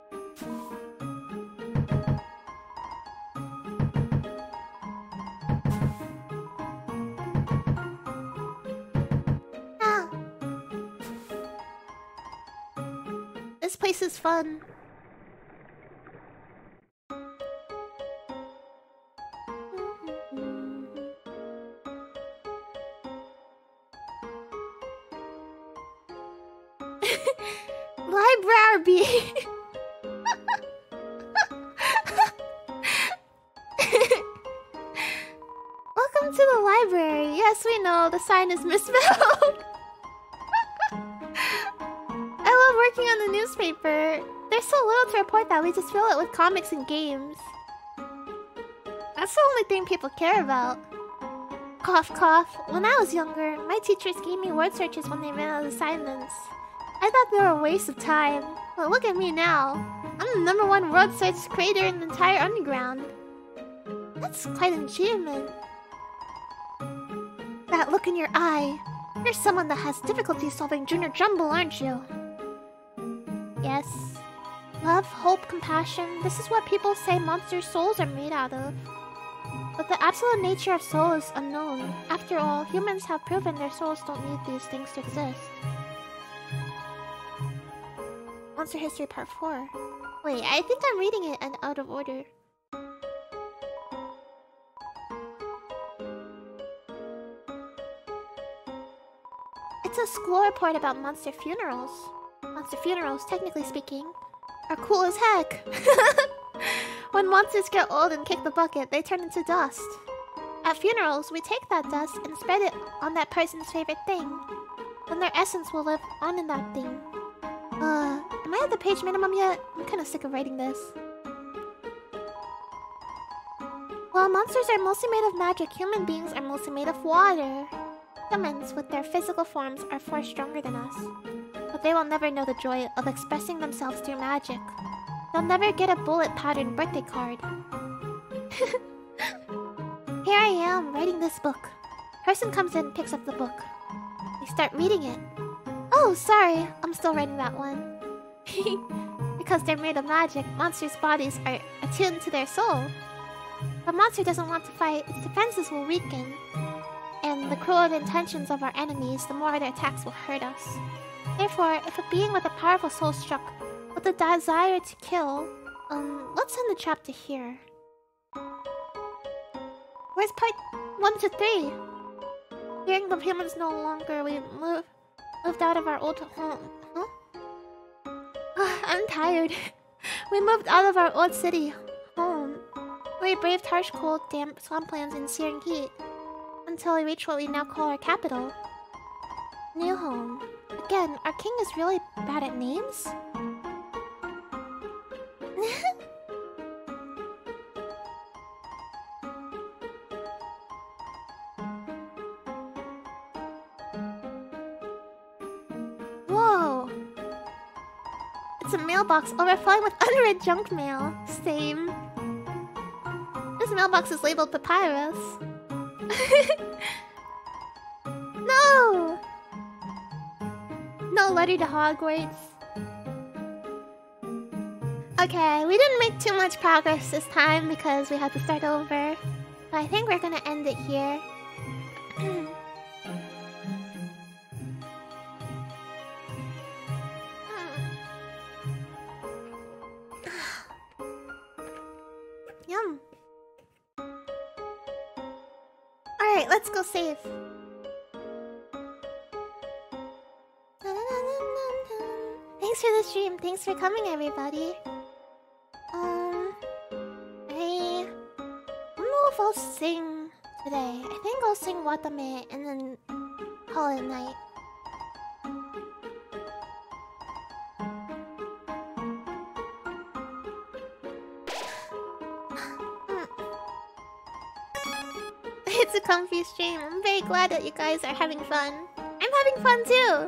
Ah. This place is fun. Library. Welcome to the library. Yes, we know the sign is misspelled. I love working on the newspaper. There's so little to report that we just fill it with comics and games. That's the only thing people care about. Cough, cough. When I was younger, my teachers gave me word searches when they ran out of assignments. I thought they were a waste of time. But look at me now. I'm the number one word search creator in the entire underground. That's quite an achievement. That look in your eye. You're someone that has difficulty solving Junior Jumble, aren't you? Yes. Love, hope, compassion. This is what people say monster souls are made out of. But the absolute nature of soul is unknown. After all, humans have proven their souls don't need these things to exist. Monster History Part four. Wait, I think I'm reading it and out of order. It's a school report about monster funerals. Monster funerals, technically speaking, are cool as heck. When monsters get old and kick the bucket, they turn into dust. At funerals, we take that dust and spread it on that person's favorite thing. Then their essence will live on in that thing. Uh, am I at the page minimum yet? I'm kinda sick of writing this. While monsters are mostly made of magic, human beings are mostly made of water. Humans, with their physical forms, are far stronger than us. But they will never know the joy of expressing themselves through magic. They'll never get a bullet-patterned birthday card. Here I am, writing this book. Person comes in, picks up the book. They start reading it. Oh, sorry, I'm still writing that one. Because they're made of magic, monsters' bodies are attuned to their soul. The monster doesn't want to fight, its defenses will weaken. And the cruel intentions of our enemies, the more their attacks will hurt us. Therefore, if a being with a powerful soul struck with the desire to kill, um, let's end the chapter here. Where's part one to three? Hearing the humans no longer, we move, moved out of our old home. Huh? I'm tired. We moved out of our old city, home. We braved harsh, cold, damp swamplands and searing heat, until we reached what we now call our capital. New home. Again, our king is really bad at names? Whoa! It's a mailbox overflowing with unread junk mail. Same. This mailbox is labeled Papyrus. No! No letter to Hogwarts. Okay, we didn't make too much progress this time because we had to start over. But I think we're gonna end it here. let's go save. Thanks for the stream. Thanks for coming, everybody. Um, I don't know if I'll sing today. I think I'll sing Watame and then call it night. It's a comfy stream. I'm very glad that you guys are having fun. I'm having fun too.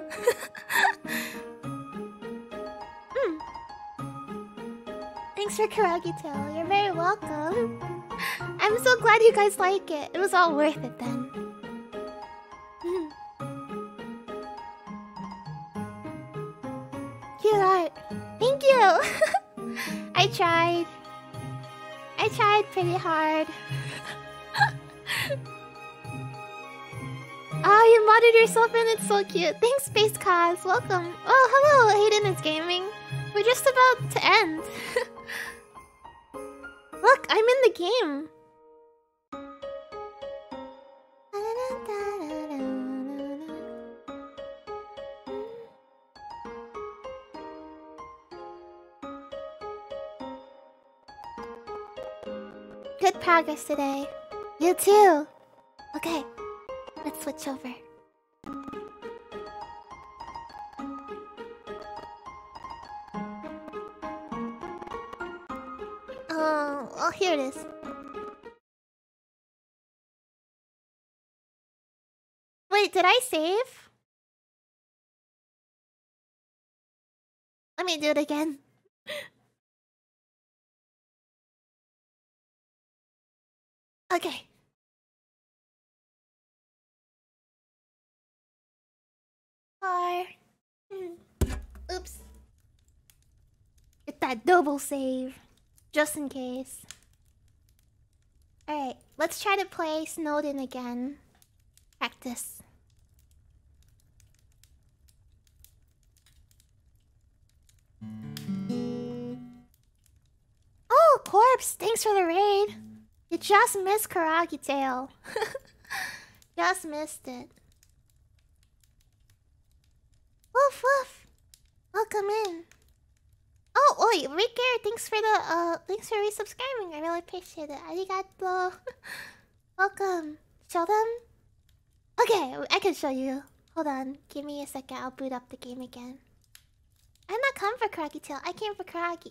mm. Thanks for Karagi Tail. You're very welcome. I'm so glad you guys like it. It was all worth it then. Mm. Cute art. Thank you. I tried. I tried pretty hard. Ah, oh, you modded yourself in. It's so cute. Thanks, Space Cause. Welcome. Oh, hello, Hayden is Gaming. We're just about to end. Look, I'm in the game. Good progress today. You too. Okay. Let's switch over. Oh, oh, here it is. Wait, did I save? Let me do it again. Okay. Or... Hmm. Oops. Get that double save. Just in case. Alright, let's try to play Snowden again. Practice. Oh, Corpse! Thanks for the raid. You just missed Karagi Tail. Just missed it. Woof woof! Welcome in. Oh, oi, Rick Air, thanks for the uh, thanks for resubscribing. I really appreciate it. Arigato. Welcome. Show them. Okay, I can show you. Hold on, give me a second. I'll boot up the game again. I'm not coming for Karagi Tail. I came for Karagi.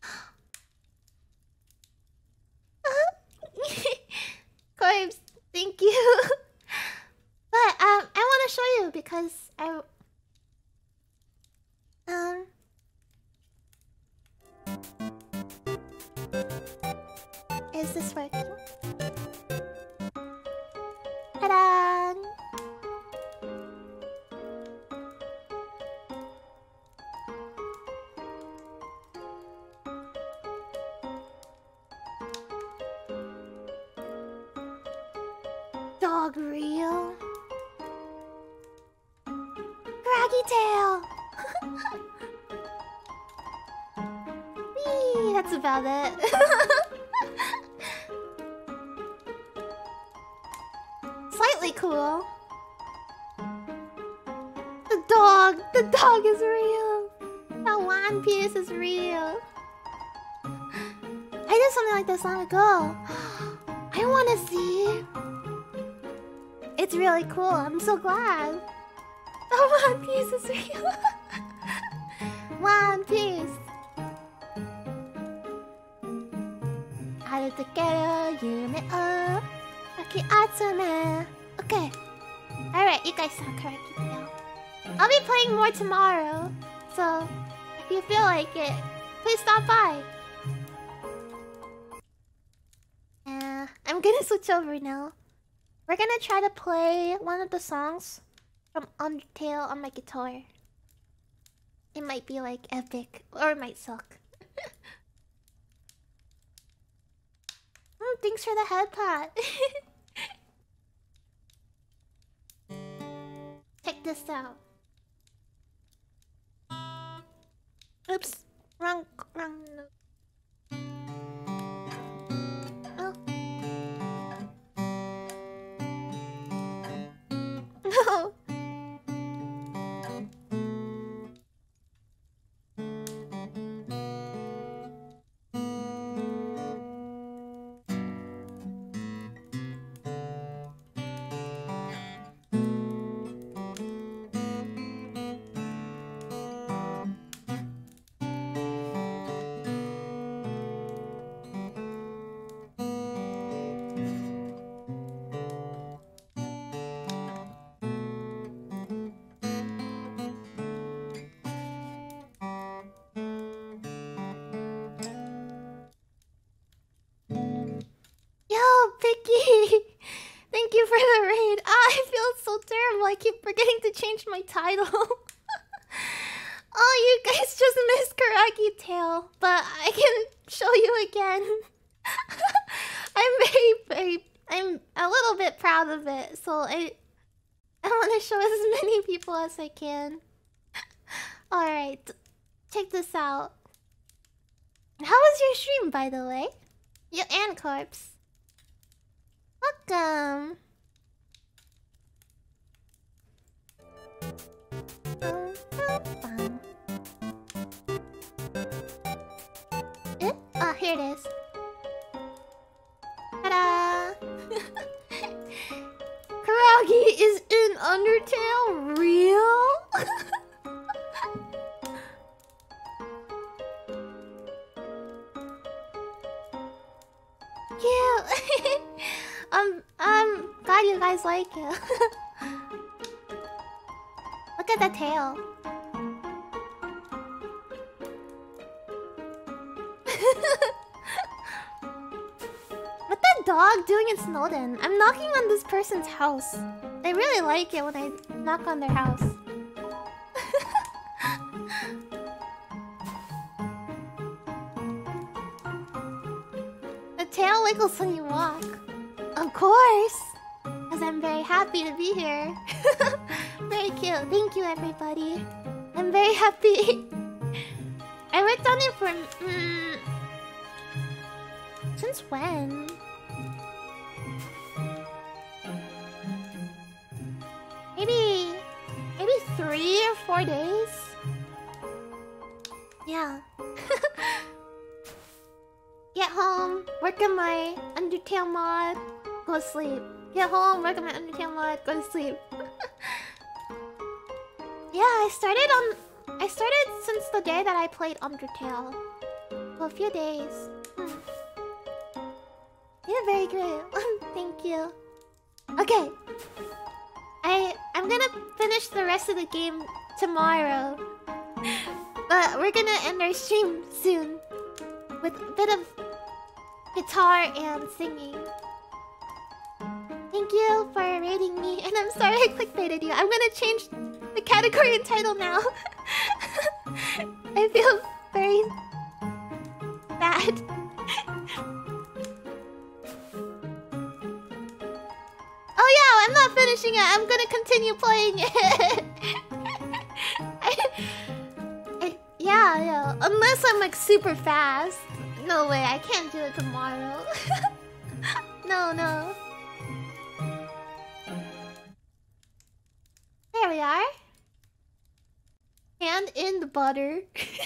Corpse, thank you. But um, I want to show you because I um. Is this working? Ta-da! Dog real. Craggy tail. Whee, that's about it. Slightly cool. The dog, the dog is real. That One Piece is real. I did something like this long ago. I want to see. It's really cool. I'm so glad. The One Piece is real. One Piece. Haru together, yume o aki atsume. Okay. Alright, you guys saw Karagi Tail. I'll be playing more tomorrow. So, if you feel like it, please stop by. Uh, I'm gonna switch over now. We're gonna try to play one of the songs from Undertale on my guitar. It might be like epic, or it might suck. mm, thanks for the head pat. Check this out. Oops, wrong, wrong note. Oh. you! Yo, Picky! Thank you for the raid. Ah, I feel so terrible. I keep forgetting to change my title. Oh, you guys just missed Karaki Tail, but I can show you again. I'm very, very, I'm a little bit proud of it, so I, I want to show as many people as I can. Alright, check this out. How was your stream, by the way? You and Corpse. Welcome. Bum, bum, bum. Eh? Oh, here it is. Ta-da! Karagi is in Undertale? Real? Cute! um, um, glad you guys like it. Look at the tail. What that dog doing in Snowden? I'm knocking on this person's house. They really like it when I knock on their house. The tail wiggles when you walk. Of course! Because I'm very happy to be here. Very cute. Thank you, everybody. I'm very happy. I worked on it for... Mm, since when? Maybe... Maybe three or four days? Yeah. Get home, work on my Undertale mod, go to sleep. Get home, work on my Undertale mod, go to sleep. Yeah, I started on... I started since the day that I played Undertale. For a few days. Hmm. You're very great. Thank you. Okay. I... I'm gonna finish the rest of the game tomorrow. But we're gonna end our stream soon. With a bit of guitar and singing. Thank you for rating me, and I'm sorry I clickbaited you. I'm gonna change the category and title now. I feel very bad. Oh yeah, I'm not finishing it. I'm gonna continue playing it. I, I, yeah, yeah. Unless I'm like super fast. No way, I can't do it tomorrow. No, no. There we are. And in the butter.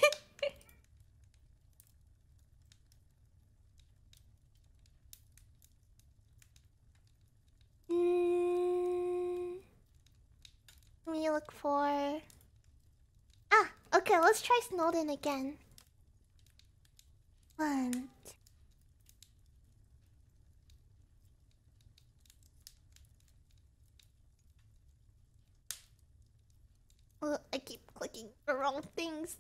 mm, let me look for... Ah, okay, let's try Snowden again. One. Oh, I keep clicking the wrong things.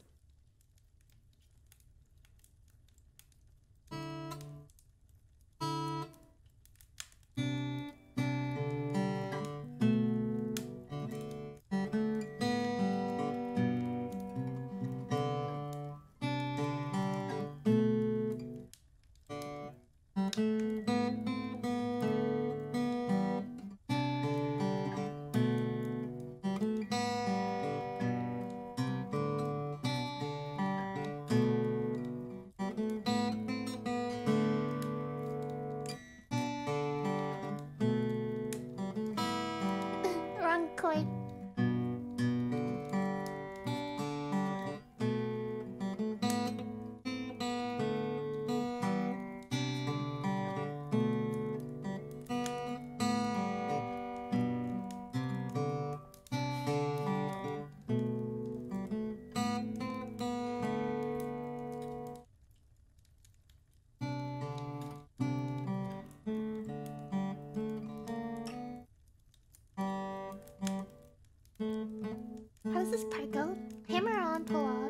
How does this part go? Hammer on, pull off.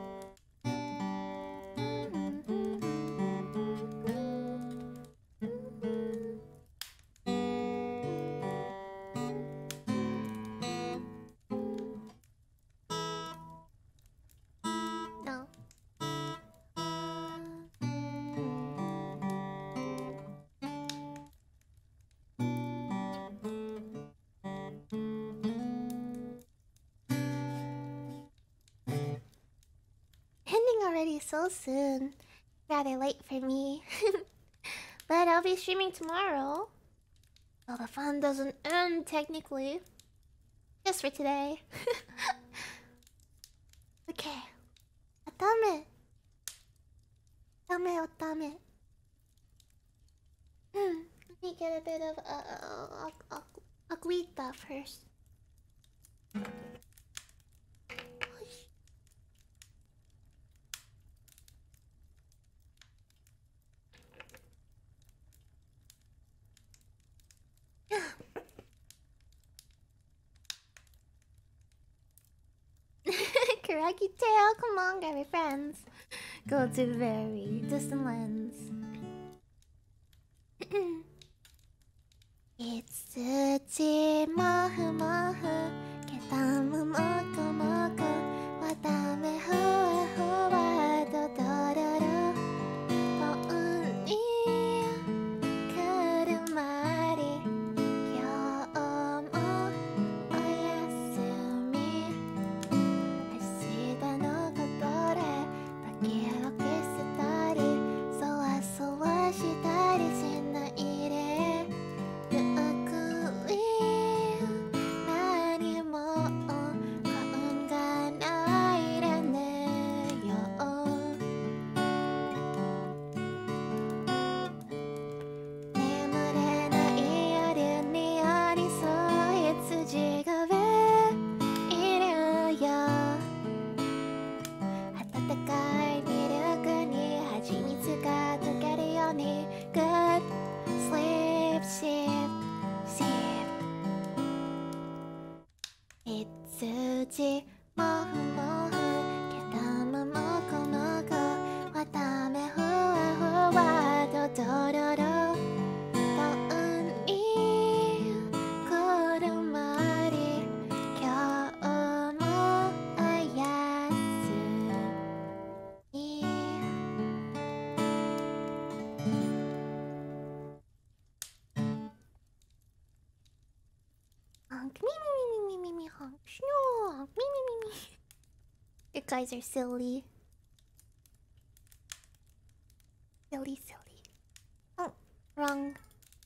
No. Ending already so soon. Rather late for me. But I'll be streaming tomorrow. Well, the fun doesn't end technically. Just for today. Okay. Otame. Otame, otame. Hmm. Let me get a bit of uh, uh, agüita first. Karaki tail, come on, grab your friends. Go to very distant lands. It's tsuchi mahu mahu, ketamu moko moko, watame hoa hoa do dororo. Pouni kurumari, kyou mo oyasumi. Ashita no koto de takeroku shitari, sowa sowa shitari shinai de. Good sleep, sleep, sleep. Itsuji mohu mohu, ketamu moko moko, watame hua hua do dororo. Pouni kurumari, kyou mo oyasumi. Honk, me me me me me me honk, snoo, honk, me me me me. You guys are silly. Silly, silly. Oh, wrong.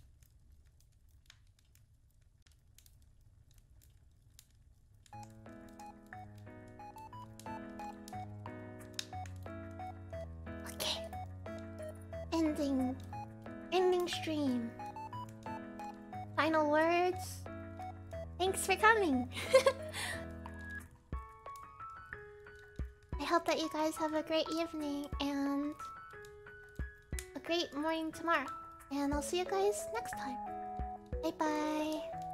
Okay. Ending. Ending stream. Final words. Thanks for coming. I hope that you guys have a great evening and a great morning tomorrow. And I'll see you guys next time. Bye bye.